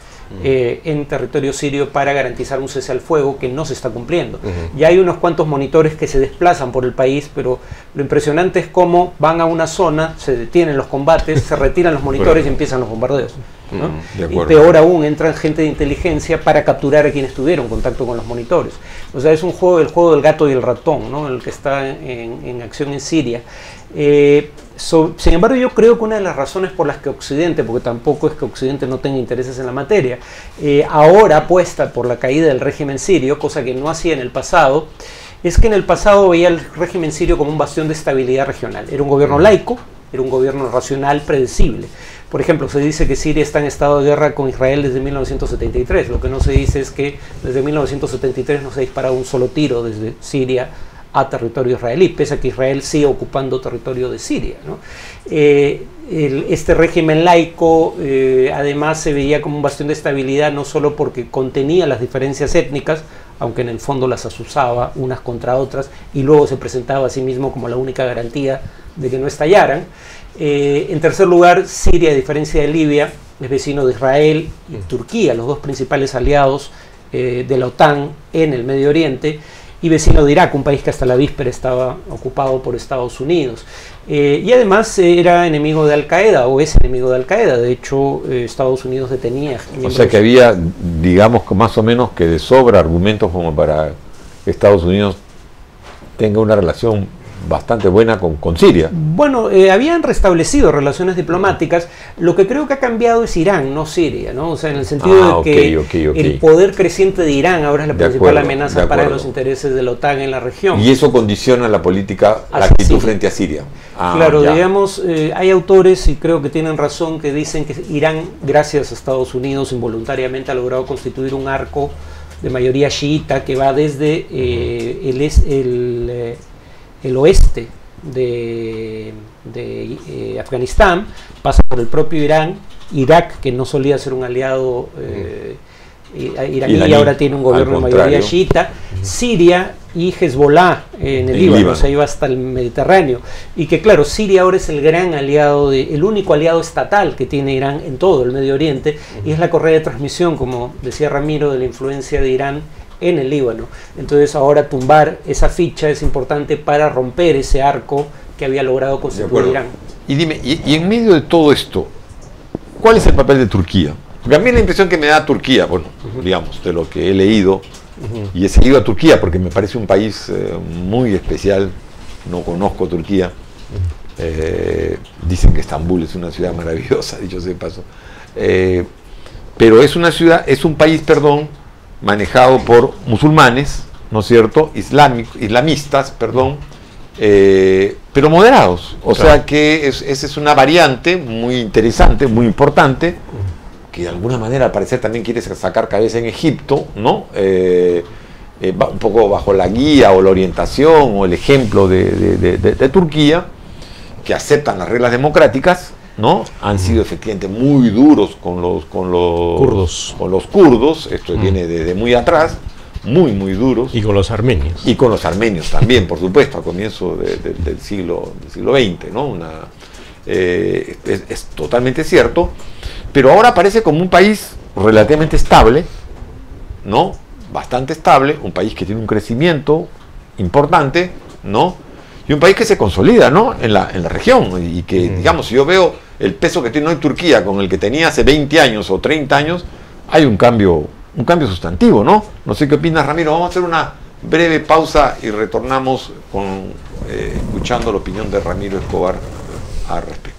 en territorio sirio para garantizar un cese al fuego que no se está cumpliendo. Ya hay unos cuantos monitores que se desplazan por el país, pero lo impresionante es cómo van a una zona, se detienen los combates, se retiran los monitores y empiezan los bombardeos, ¿no? Y peor aún, entran gente de inteligencia para capturar a quienes tuvieron contacto con los monitores. O sea, es el juego del gato y el ratón, ¿no? El que está en acción en Siria. Sin embargo, yo creo que una de las razones por las que Occidente, porque tampoco es que Occidente no tenga intereses en la materia, ahora apuesta por la caída del régimen sirio, cosa que no hacía en el pasado, es que en el pasado veía el régimen sirio como un bastión de estabilidad regional. Era un gobierno laico, era un gobierno racional, predecible. Por ejemplo, se dice que Siria está en estado de guerra con Israel desde 1973. Lo que no se dice es que desde 1973 no se ha disparado un solo tiro desde Siria a territorio israelí, pese a que Israel sigue ocupando territorio de Siria, ¿no? Este régimen laico además se veía como un bastión de estabilidad, no solo porque contenía las diferencias étnicas, aunque en el fondo las azuzaba unas contra otras y luego se presentaba a sí mismo como la única garantía de que no estallaran. En tercer lugar, Siria, a diferencia de Libia, es vecino de Israel y Turquía, los dos principales aliados de la OTAN en el Medio Oriente, y vecino de Irak, un país que hasta la víspera estaba ocupado por Estados Unidos. Y además era enemigo de Al-Qaeda, o es enemigo de Al-Qaeda. De hecho, Estados Unidos detenía... O sea que había, digamos, más o menos que de sobra argumentos como para que Estados Unidos tenga una relación bastante buena con Siria. Bueno, habían restablecido relaciones diplomáticas. Lo que creo que ha cambiado es Irán, no Siria, ¿no? O sea, en el sentido de que el poder creciente de Irán ahora es la principal amenaza para los intereses de la OTAN en la región. Y eso condiciona la política, la actitud frente a Siria. Claro, digamos, hay autores, y creo que tienen razón, que dicen que Irán, gracias a Estados Unidos, involuntariamente ha logrado constituir un arco de mayoría chiita que va desde el oeste de Afganistán, pasa por el propio Irán, Irak, que no solía ser un aliado iraní y ahora tiene un gobierno de mayoría chiita, Siria y Hezbollah en el Líbano, o sea, iba hasta el Mediterráneo, y que claro, Siria ahora es el gran aliado, el único aliado estatal que tiene Irán en todo el Medio Oriente, y es la correa de transmisión, como decía Ramiro, de la influencia de Irán en el Líbano. Entonces ahora tumbar esa ficha es importante para romper ese arco que había logrado constituir Irán. Y dime, y en medio de todo esto, ¿cuál es el papel de Turquía? Porque a mí la impresión que me da Turquía, bueno, digamos, de lo que he leído, y he seguido a Turquía porque me parece un país muy especial, no conozco Turquía, dicen que Estambul es una ciudad maravillosa, dicho sea de paso, pero es una ciudad, es un país, perdón, manejado por musulmanes, ¿no es cierto?, islamistas, perdón, pero moderados. O sea que esa es una variante muy interesante, muy importante, que de alguna manera al parecer también quiere sacar cabeza en Egipto, ¿no? un poco bajo la guía o la orientación o el ejemplo de Turquía, que aceptan las reglas democráticas, ¿no? Han sido efectivamente muy duros con los kurdos, esto viene desde muy atrás, muy duros. Y con los armenios. Y con los armenios también, por supuesto, a comienzo del siglo XX, ¿no? Es totalmente cierto, pero ahora parece como un país relativamente estable, ¿no? Bastante estable, un país que tiene un crecimiento importante, ¿no? Y un país que se consolida, ¿no? en la región, y que, digamos, si yo veo el peso que tiene hoy Turquía con el que tenía hace 20 años o 30 años, hay un cambio sustantivo, ¿no? No sé qué opinas, Ramiro. Vamos a hacer una breve pausa y retornamos escuchando la opinión de Ramiro Escobar al respecto.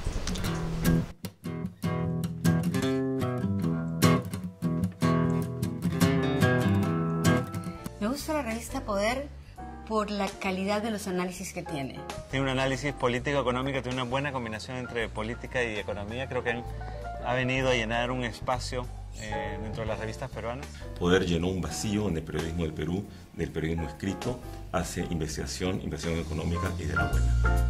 Me gusta la revista Poder por la calidad de los análisis que tiene. Tiene un análisis político-económico, tiene una buena combinación entre política y economía. Creo que ha venido a llenar un espacio dentro de las revistas peruanas. Poder llenó un vacío en el periodismo del Perú, del periodismo escrito, hace investigación económica y de la buena.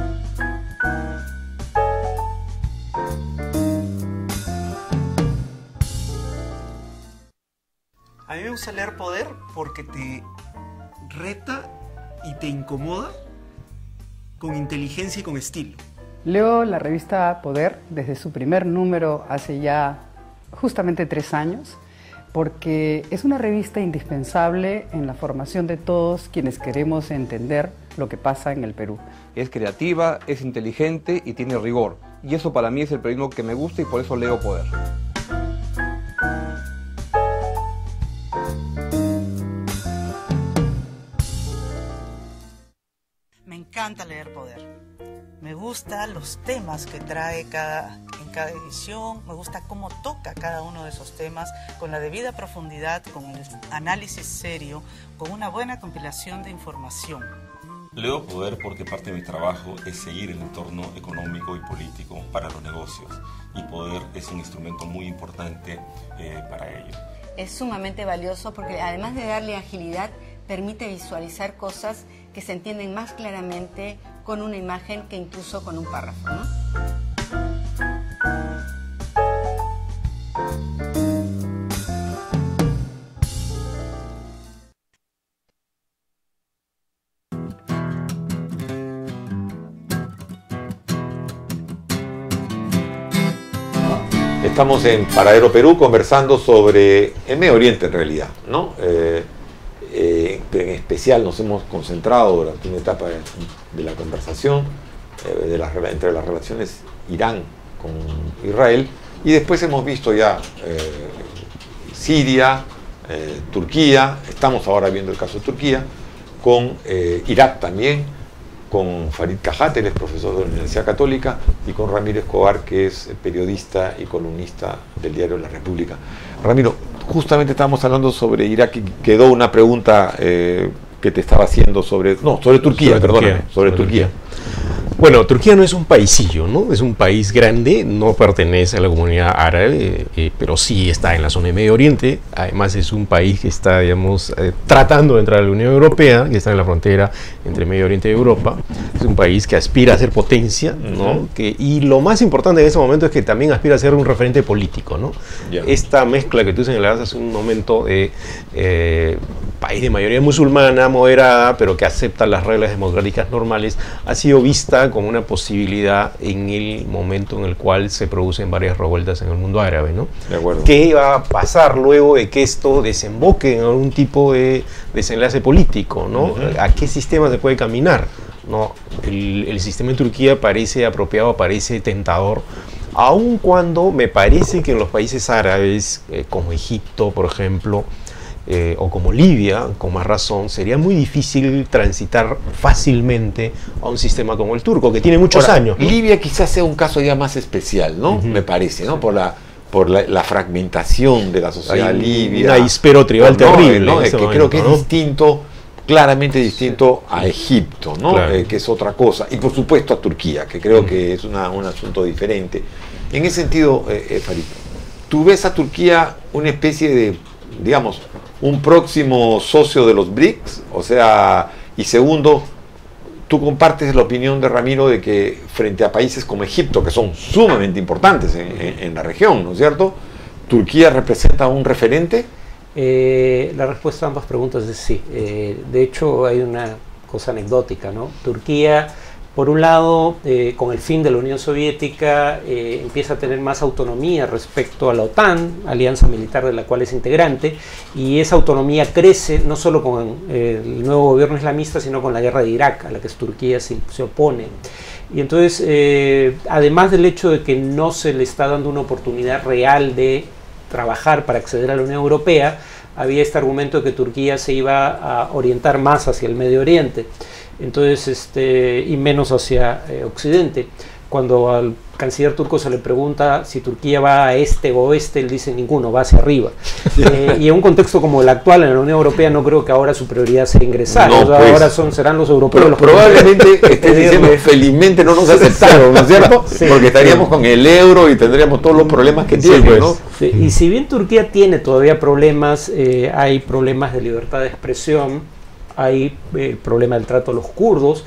A mí me gusta leer Poder porque te reta y te incomoda con inteligencia y con estilo. Leo la revista Poder desde su primer número hace ya justamente 3 años, porque es una revista indispensable en la formación de todos quienes queremos entender lo que pasa en el Perú. Es creativa, es inteligente y tiene rigor. Y eso para mí es el periodismo que me gusta y por eso leo Poder. Me encanta leer Poder. Me gustan los temas que trae en cada edición, me gusta cómo toca cada uno de esos temas con la debida profundidad, con el análisis serio, con una buena compilación de información. Leo Poder porque parte de mi trabajo es seguir el entorno económico y político para los negocios, y Poder es un instrumento muy importante para ello. Es sumamente valioso porque además de darle agilidad, permite visualizar cosas que se entienden más claramente con una imagen que incluso con un párrafo, ¿no? Estamos en Paradero Perú conversando sobre el Medio Oriente en realidad, ¿no? En especial nos hemos concentrado durante una etapa de la conversación entre las relaciones Irán con Israel, y después hemos visto ya Siria, Turquía, estamos ahora viendo el caso de Turquía, con Irak también, con Farid Cajat, él es profesor de la Universidad Católica, y con Ramiro Escobar, que es periodista y columnista del diario La República. Ramiro, justamente estábamos hablando sobre Irak y quedó una pregunta que te estaba haciendo sobre Turquía, perdóname, sobre Turquía. Bueno, Turquía no es un paisillo, ¿no? Es un país grande, no pertenece a la comunidad árabe, pero sí está en la zona de Medio Oriente. Además es un país que está, digamos, tratando de entrar a la Unión Europea, que está en la frontera entre Medio Oriente y Europa. Es un país que aspira a ser potencia, ¿no? Y lo más importante en este momento es que también aspira a ser un referente político, ¿no? Yeah. Esta mezcla que tú señalabas hace un momento de país de mayoría musulmana, moderada, pero que acepta las reglas democráticas normales, ha sido vista como una posibilidad en el momento en el cual se producen varias revueltas en el mundo árabe, ¿no? De acuerdo. ¿Qué va a pasar luego de que esto desemboque en algún tipo de desenlace político, ¿no? ¿A qué sistema se puede caminar? ¿No? El sistema en Turquía parece apropiado, parece tentador, aun cuando me parece que en los países árabes, como Egipto, por ejemplo, o como Libia, con más razón, sería muy difícil transitar fácilmente a un sistema como el turco, que tiene muchos años, ¿no? Libia quizás sea un caso ya más especial, ¿no? Me parece, ¿no? Por la fragmentación de la sociedad libia. Una hispero tribal terrible, ¿no? Que momento, creo que es distinto, claramente distinto a Egipto, ¿no? Claro. Que es otra cosa. Y por supuesto a Turquía, que creo que es un asunto diferente. En ese sentido, Farid, ¿tú ves a Turquía una especie de, digamos, un próximo socio de los BRICS? O sea, y segundo, tú compartes la opinión de Ramiro de que frente a países como Egipto, que son sumamente importantes en la región, ¿no es cierto?, ¿Turquía representa un referente? La respuesta a ambas preguntas es sí. De hecho, hay una cosa anecdótica, ¿no? Turquía, por un lado, con el fin de la Unión Soviética, empieza a tener más autonomía respecto a la OTAN, alianza militar de la cual es integrante, y esa autonomía crece no solo con el nuevo gobierno islamista, sino con la guerra de Irak, a la que Turquía se opone. Y entonces, además del hecho de que no se le está dando una oportunidad real de trabajar para acceder a la Unión Europea, había este argumento de que Turquía se iba a orientar más hacia el Medio Oriente, entonces y menos hacia Occidente. Cuando al canciller turco se le pregunta si Turquía va a este o oeste, él dice ninguno, va hacia arriba. Y en un contexto como el actual en la Unión Europea, no creo que ahora su prioridad sea ingresar. No, o sea, pues, ahora serán los europeos pero los probablemente estés diciendo felizmente no nos aceptaron, ¿no es cierto? Sí, porque estaríamos con el euro y tendríamos todos los problemas que tiene, pues. ¿no? Sí, y si bien Turquía tiene todavía problemas, hay problemas de libertad de expresión, hay el problema del trato a los kurdos.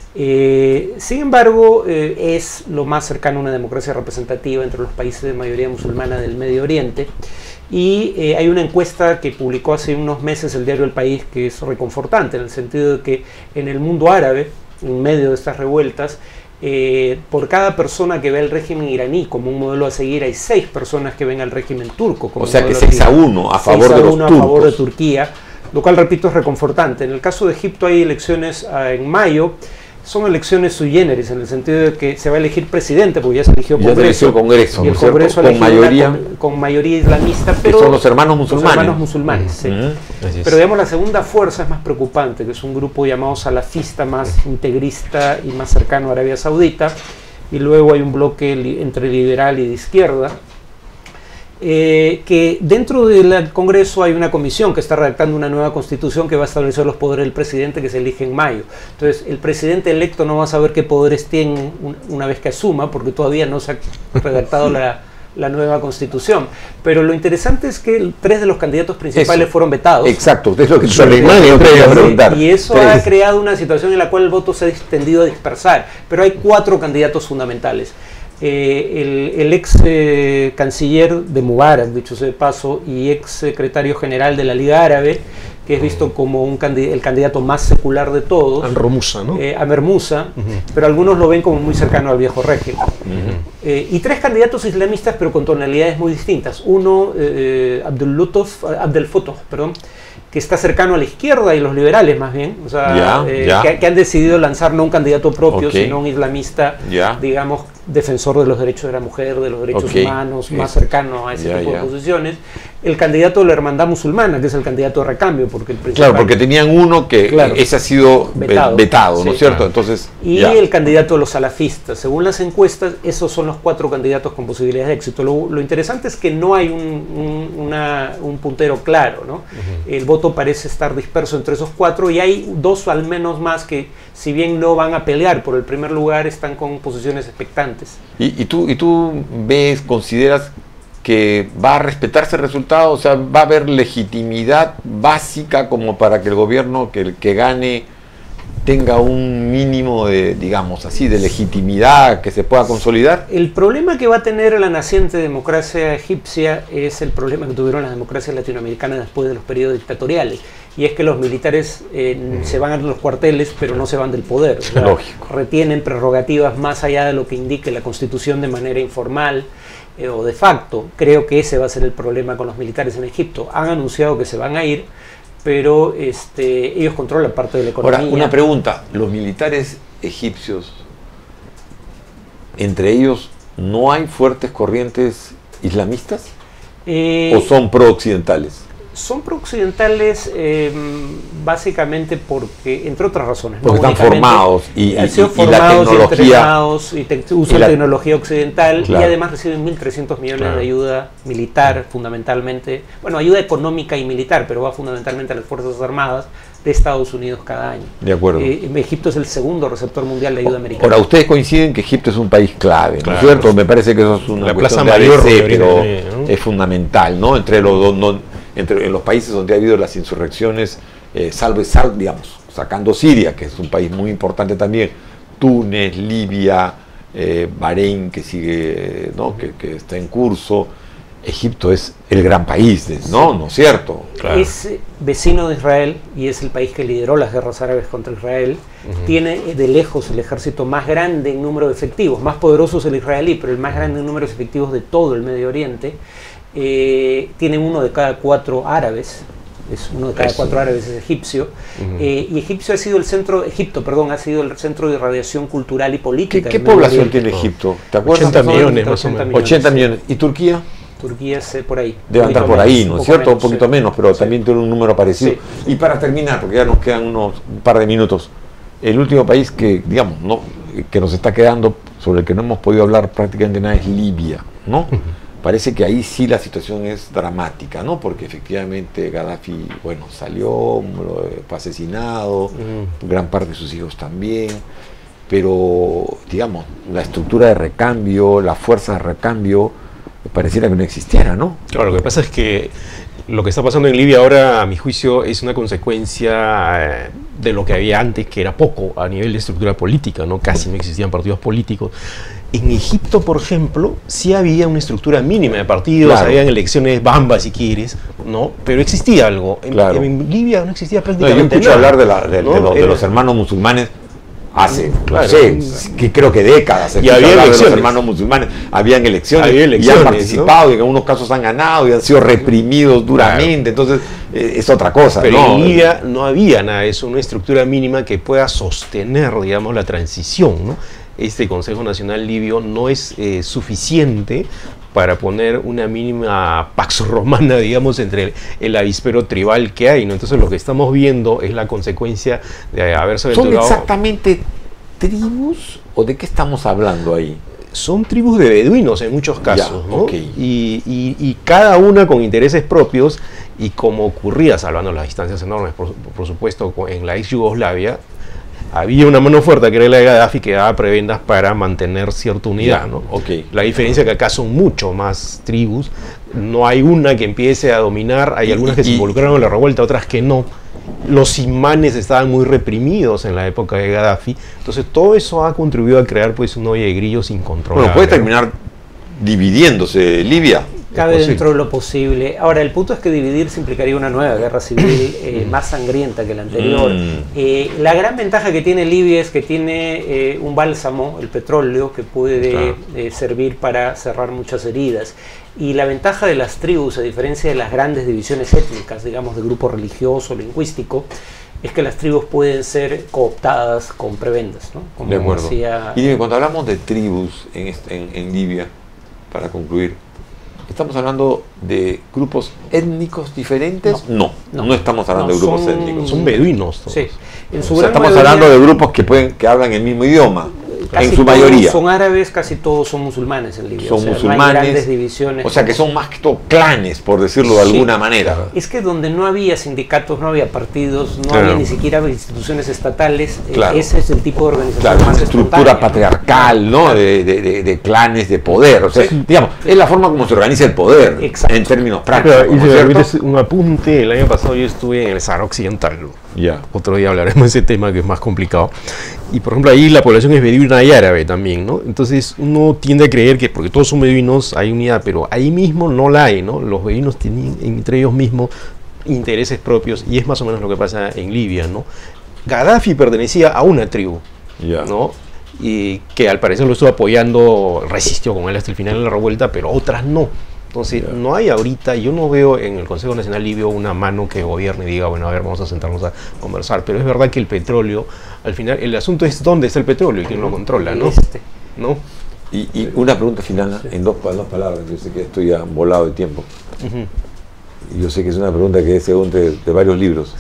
Sin embargo, es lo más cercano a una democracia representativa entre los países de mayoría musulmana del Medio Oriente, y hay una encuesta que publicó hace unos meses el diario El País que es reconfortante, en el sentido de que en el mundo árabe, en medio de estas revueltas, por cada persona que ve el régimen iraní como un modelo a seguir, hay 6 personas que ven al régimen turco como O sea un que modelo 6-1 a favor de los turcos. a favor de Turquía, lo cual, repito, es reconfortante. En el caso de Egipto hay elecciones en mayo. Son elecciones sui generis, en el sentido de que se va a elegir presidente, porque ya se eligió Congreso, y el ¿no? Congreso con mayoría islamista, pero que son los hermanos musulmanes. Los hermanos musulmanes, sí. Pero digamos, la segunda fuerza es más preocupante, que es un grupo llamado salafista, más integrista y más cercano a Arabia Saudita, y luego hay un bloque entre liberal y de izquierda, que dentro del Congreso hay una comisión que está redactando una nueva constitución que va a establecer los poderes del presidente, que se elige en mayo. Entonces, el presidente electo no va a saber qué poderes tiene una vez que asuma, porque todavía no se ha redactado la nueva constitución. Pero lo interesante es que 3 de los candidatos principales fueron vetados. Exacto, es lo que preguntar. Y eso ha creado una situación en la cual el voto se ha tendido a dispersar. Pero hay 4 candidatos fundamentales. El ex canciller de Mubarak, dicho sea de paso, y ex secretario general de la Liga Árabe, que es visto como el candidato más secular de todos, Amer Moussa, ¿no? Amer Moussa, pero algunos lo ven como muy cercano al viejo régimen. Y 3 candidatos islamistas, pero con tonalidades muy distintas. Uno, Abdel Fattah, que está cercano a la izquierda y los liberales más bien, o sea, que han decidido lanzar no un candidato propio, sino un islamista, digamos, defensor de los derechos de la mujer, de los derechos humanos, más cercano a ese tipo de posiciones. El candidato de la hermandad musulmana, que es el candidato de recambio, porque el principal, claro, porque tenían uno que ese ha sido vetado, ¿no es cierto? Entonces, y el candidato de los salafistas. Según las encuestas, esos son los 4 candidatos con posibilidades de éxito. Lo interesante es que no hay un puntero claro, ¿no? El voto parece estar disperso entre esos 4, y hay 2 al menos más que, si bien no van a pelear por el primer lugar, están con posiciones expectantes. ¿Y tú consideras que va a respetarse el resultado? O sea, ¿va a haber legitimidad básica como para que el gobierno que gane tenga un mínimo de, digamos así, de legitimidad que se pueda consolidar? El problema que va a tener la naciente democracia egipcia es el problema que tuvieron las democracias latinoamericanas después de los periodos dictatoriales, y es que los militares se van a los cuarteles, pero no se van del poder. O sea, retienen prerrogativas más allá de lo que indique la Constitución de manera informal o de facto. Creo que ese va a ser el problema con los militares en Egipto. Han anunciado que se van a ir, pero ellos controlan parte de la economía. Ahora, una pregunta, ¿los militares egipcios, entre ellos, no hay fuertes corrientes islamistas? ¿O son pro-occidentales? Son pro-occidentales básicamente porque, entre otras razones, porque están formados y la tecnología usan tecnología occidental, y además reciben 1.300 millones de ayuda militar, fundamentalmente, bueno, ayuda económica y militar, pero va fundamentalmente a las Fuerzas Armadas de Estados Unidos cada año. De acuerdo. Egipto es el segundo receptor mundial de ayuda americana. Ahora, ustedes coinciden que Egipto es un país clave, ¿no es cierto? Me parece que eso es una la cuestión plaza de mayor ABC, pero es fundamental, ¿no? Entre los en los países donde ha habido las insurrecciones, digamos, sacando Siria, que es un país muy importante también, Túnez, Libia, Bahrein, que sigue, ¿no? que está en curso. Egipto es el gran país, ¿no es cierto? Claro. Es vecino de Israel y es el país que lideró las guerras árabes contra Israel. Tiene de lejos el ejército más grande en número de efectivos, más poderoso es el israelí, pero el más grande en número de efectivos de todo el Medio Oriente. Tiene 1 de cada 4 árabes. Uno de cada 4 árabes es egipcio. Y Egipto ha sido el centro de irradiación cultural y política. ¿Qué población tiene Egipto? ¿Te acuerdas? 80 millones más o menos. 80 millones. ¿Y Turquía? Turquía es por ahí. Debe andar por ahí, ¿no es cierto? Un poquito menos, pero también tiene un número parecido. Y para terminar, porque ya nos quedan un par de minutos, el último país que, digamos, que nos está quedando, sobre el que no hemos podido hablar prácticamente nada, es Libia, ¿no? Parece que ahí sí la situación es dramática, ¿no? Porque efectivamente Gaddafi, bueno, salió, fue asesinado, gran parte de sus hijos también, pero, digamos, la estructura de recambio, la fuerza de recambio, pareciera que no existiera, ¿no? Claro, lo que pasa es que lo que está pasando en Libia ahora, a mi juicio, es una consecuencia de lo que había antes, que era poco a nivel de estructura política, ¿no? Casi no existían partidos políticos. En Egipto, por ejemplo, sí había una estructura mínima de partidos, habían elecciones bambas, si quieres, ¿no? Pero existía algo. En Libia no existía prácticamente nada. Yo escucho hablar de los hermanos musulmanes hace, no sé, que creo que décadas. Y había elecciones. De los hermanos musulmanes, habían elecciones y han participado, ¿no? Y en algunos casos han ganado y han sido reprimidos duramente, entonces es otra cosa. Pero en Libia no había nada de eso, una estructura mínima que pueda sostener, digamos, la transición, ¿no? Este Consejo Nacional Libio no es suficiente para poner una mínima pax romana, digamos, entre el avispero tribal que hay, ¿no? Entonces lo que estamos viendo es la consecuencia de haberse aventurado. ¿Son exactamente tribus o de qué estamos hablando ahí? Son tribus de beduinos en muchos casos, ¿no? Okay. Y cada una con intereses propios, y como ocurría, salvando las distancias enormes, por supuesto, en la ex Yugoslavia, había una mano fuerte que era la de Gaddafi, que daba prebendas para mantener cierta unidad, ¿no? La diferencia es que acá son mucho más tribus, no hay una que empiece a dominar, hay algunas que se involucraron en la revuelta, otras que no. Los imanes estaban muy reprimidos en la época de Gaddafi, entonces todo eso ha contribuido a crear, pues, un hoyo de grillos incontrolable. Bueno, puede terminar dividiéndose Libia. Cabe dentro de lo posible. Ahora, el punto es que dividirse implicaría una nueva guerra civil más sangrienta que la anterior. La gran ventaja que tiene Libia es que tiene un bálsamo, el petróleo, que puede servir para cerrar muchas heridas. Y la ventaja de las tribus, a diferencia de las grandes divisiones étnicas, digamos, de grupo religioso, lingüístico, es que las tribus pueden ser cooptadas con prebendas, ¿no? Como de acuerdo. Decía, y cuando hablamos de tribus en Libia, para concluir, ¿estamos hablando de grupos étnicos diferentes? No estamos hablando de grupos étnicos. Son beduinos todos. Sí. Estamos hablando de grupos que hablan el mismo idioma. En su mayoría. Son árabes, casi todos son musulmanes en Libia. Son musulmanes. No hay grandes divisiones. O sea que son más que todo clanes, por decirlo de alguna manera. Es que donde no había sindicatos, no había partidos, no había ni siquiera instituciones estatales, ese es el tipo de organización más estructura patriarcal, ¿no? De clanes de poder. O sea, digamos, es la forma como se organiza el poder en términos prácticos. Y si me permites un apunte, el año pasado yo estuve en el Sahara Occidental. Otro día hablaremos de ese tema que es más complicado. Y por ejemplo ahí la población es beduina y árabe también, ¿no? Entonces uno tiende a creer que porque todos son beduinos hay unidad, pero ahí mismo no la hay, ¿no? Los beduinos tienen entre ellos mismos intereses propios y es más o menos lo que pasa en Libia, ¿no? Gaddafi pertenecía a una tribu, ¿no? Y que al parecer lo estuvo apoyando, resistió con él hasta el final de la revuelta, pero otras no. Entonces, no hay ahorita, yo no veo en el Consejo Nacional Libio una mano que gobierne y diga, bueno, a ver, vamos a sentarnos a conversar. Pero es verdad que el petróleo, al final, el asunto es dónde está el petróleo y quién lo controla, ¿no? ¿No? Y una pregunta final, en dos palabras, yo sé que estoy ya volado de tiempo. Y yo sé que es una pregunta que es según de varios libros.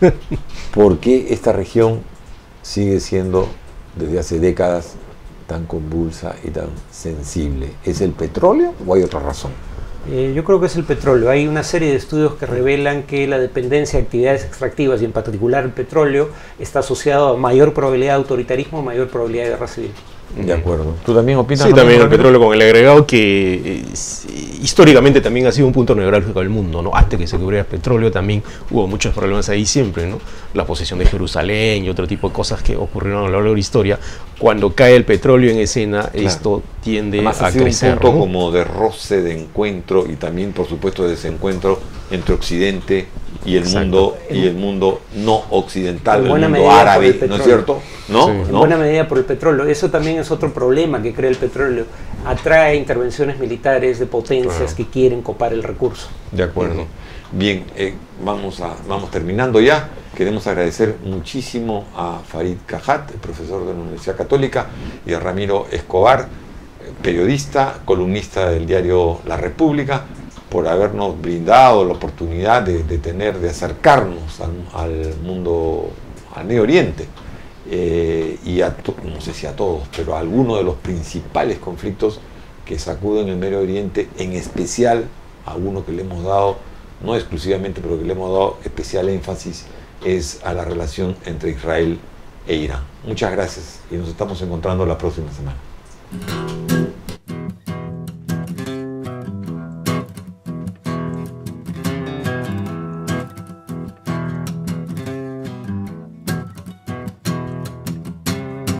¿Por qué esta región sigue siendo, desde hace décadas, tan convulsa y tan sensible? ¿Es el petróleo o hay otra razón? Yo creo que es el petróleo. Hay una serie de estudios que revelan que la dependencia de actividades extractivas y en particular el petróleo está asociado a mayor probabilidad de autoritarismo, mayor probabilidad de guerra civil. De acuerdo. ¿Tú también opinas? Sí, también el petróleo, con el agregado que históricamente también ha sido un punto neurálgico del mundo, ¿no? Antes que se cubriera el petróleo también hubo muchos problemas ahí siempre, ¿no? La posesión de Jerusalén y otro tipo de cosas que ocurrieron a lo largo de la historia. Cuando cae el petróleo en escena, esto tiende además, a crecer, un punto, ¿no? como de roce, de encuentro y también, por supuesto, de desencuentro entre Occidente y el mundo no occidental, el mundo árabe, ¿no es cierto? ¿No? Sí. En buena medida por el petróleo. Eso también es otro problema que crea el petróleo. Atrae intervenciones militares de potencias que quieren copar el recurso. De acuerdo. Bien, vamos terminando ya. Queremos agradecer muchísimo a Farid Cajat, profesor de la Universidad Católica, y a Ramiro Escobar, periodista, columnista del diario La República, por habernos brindado la oportunidad de acercarnos al mundo, al Medio Oriente, y no sé si a todos, pero a algunos de los principales conflictos que sacuden el Medio Oriente, en especial a uno que le hemos dado, no exclusivamente, pero que le hemos dado especial énfasis, es a la relación entre Israel e Irán. Muchas gracias y nos estamos encontrando la próxima semana.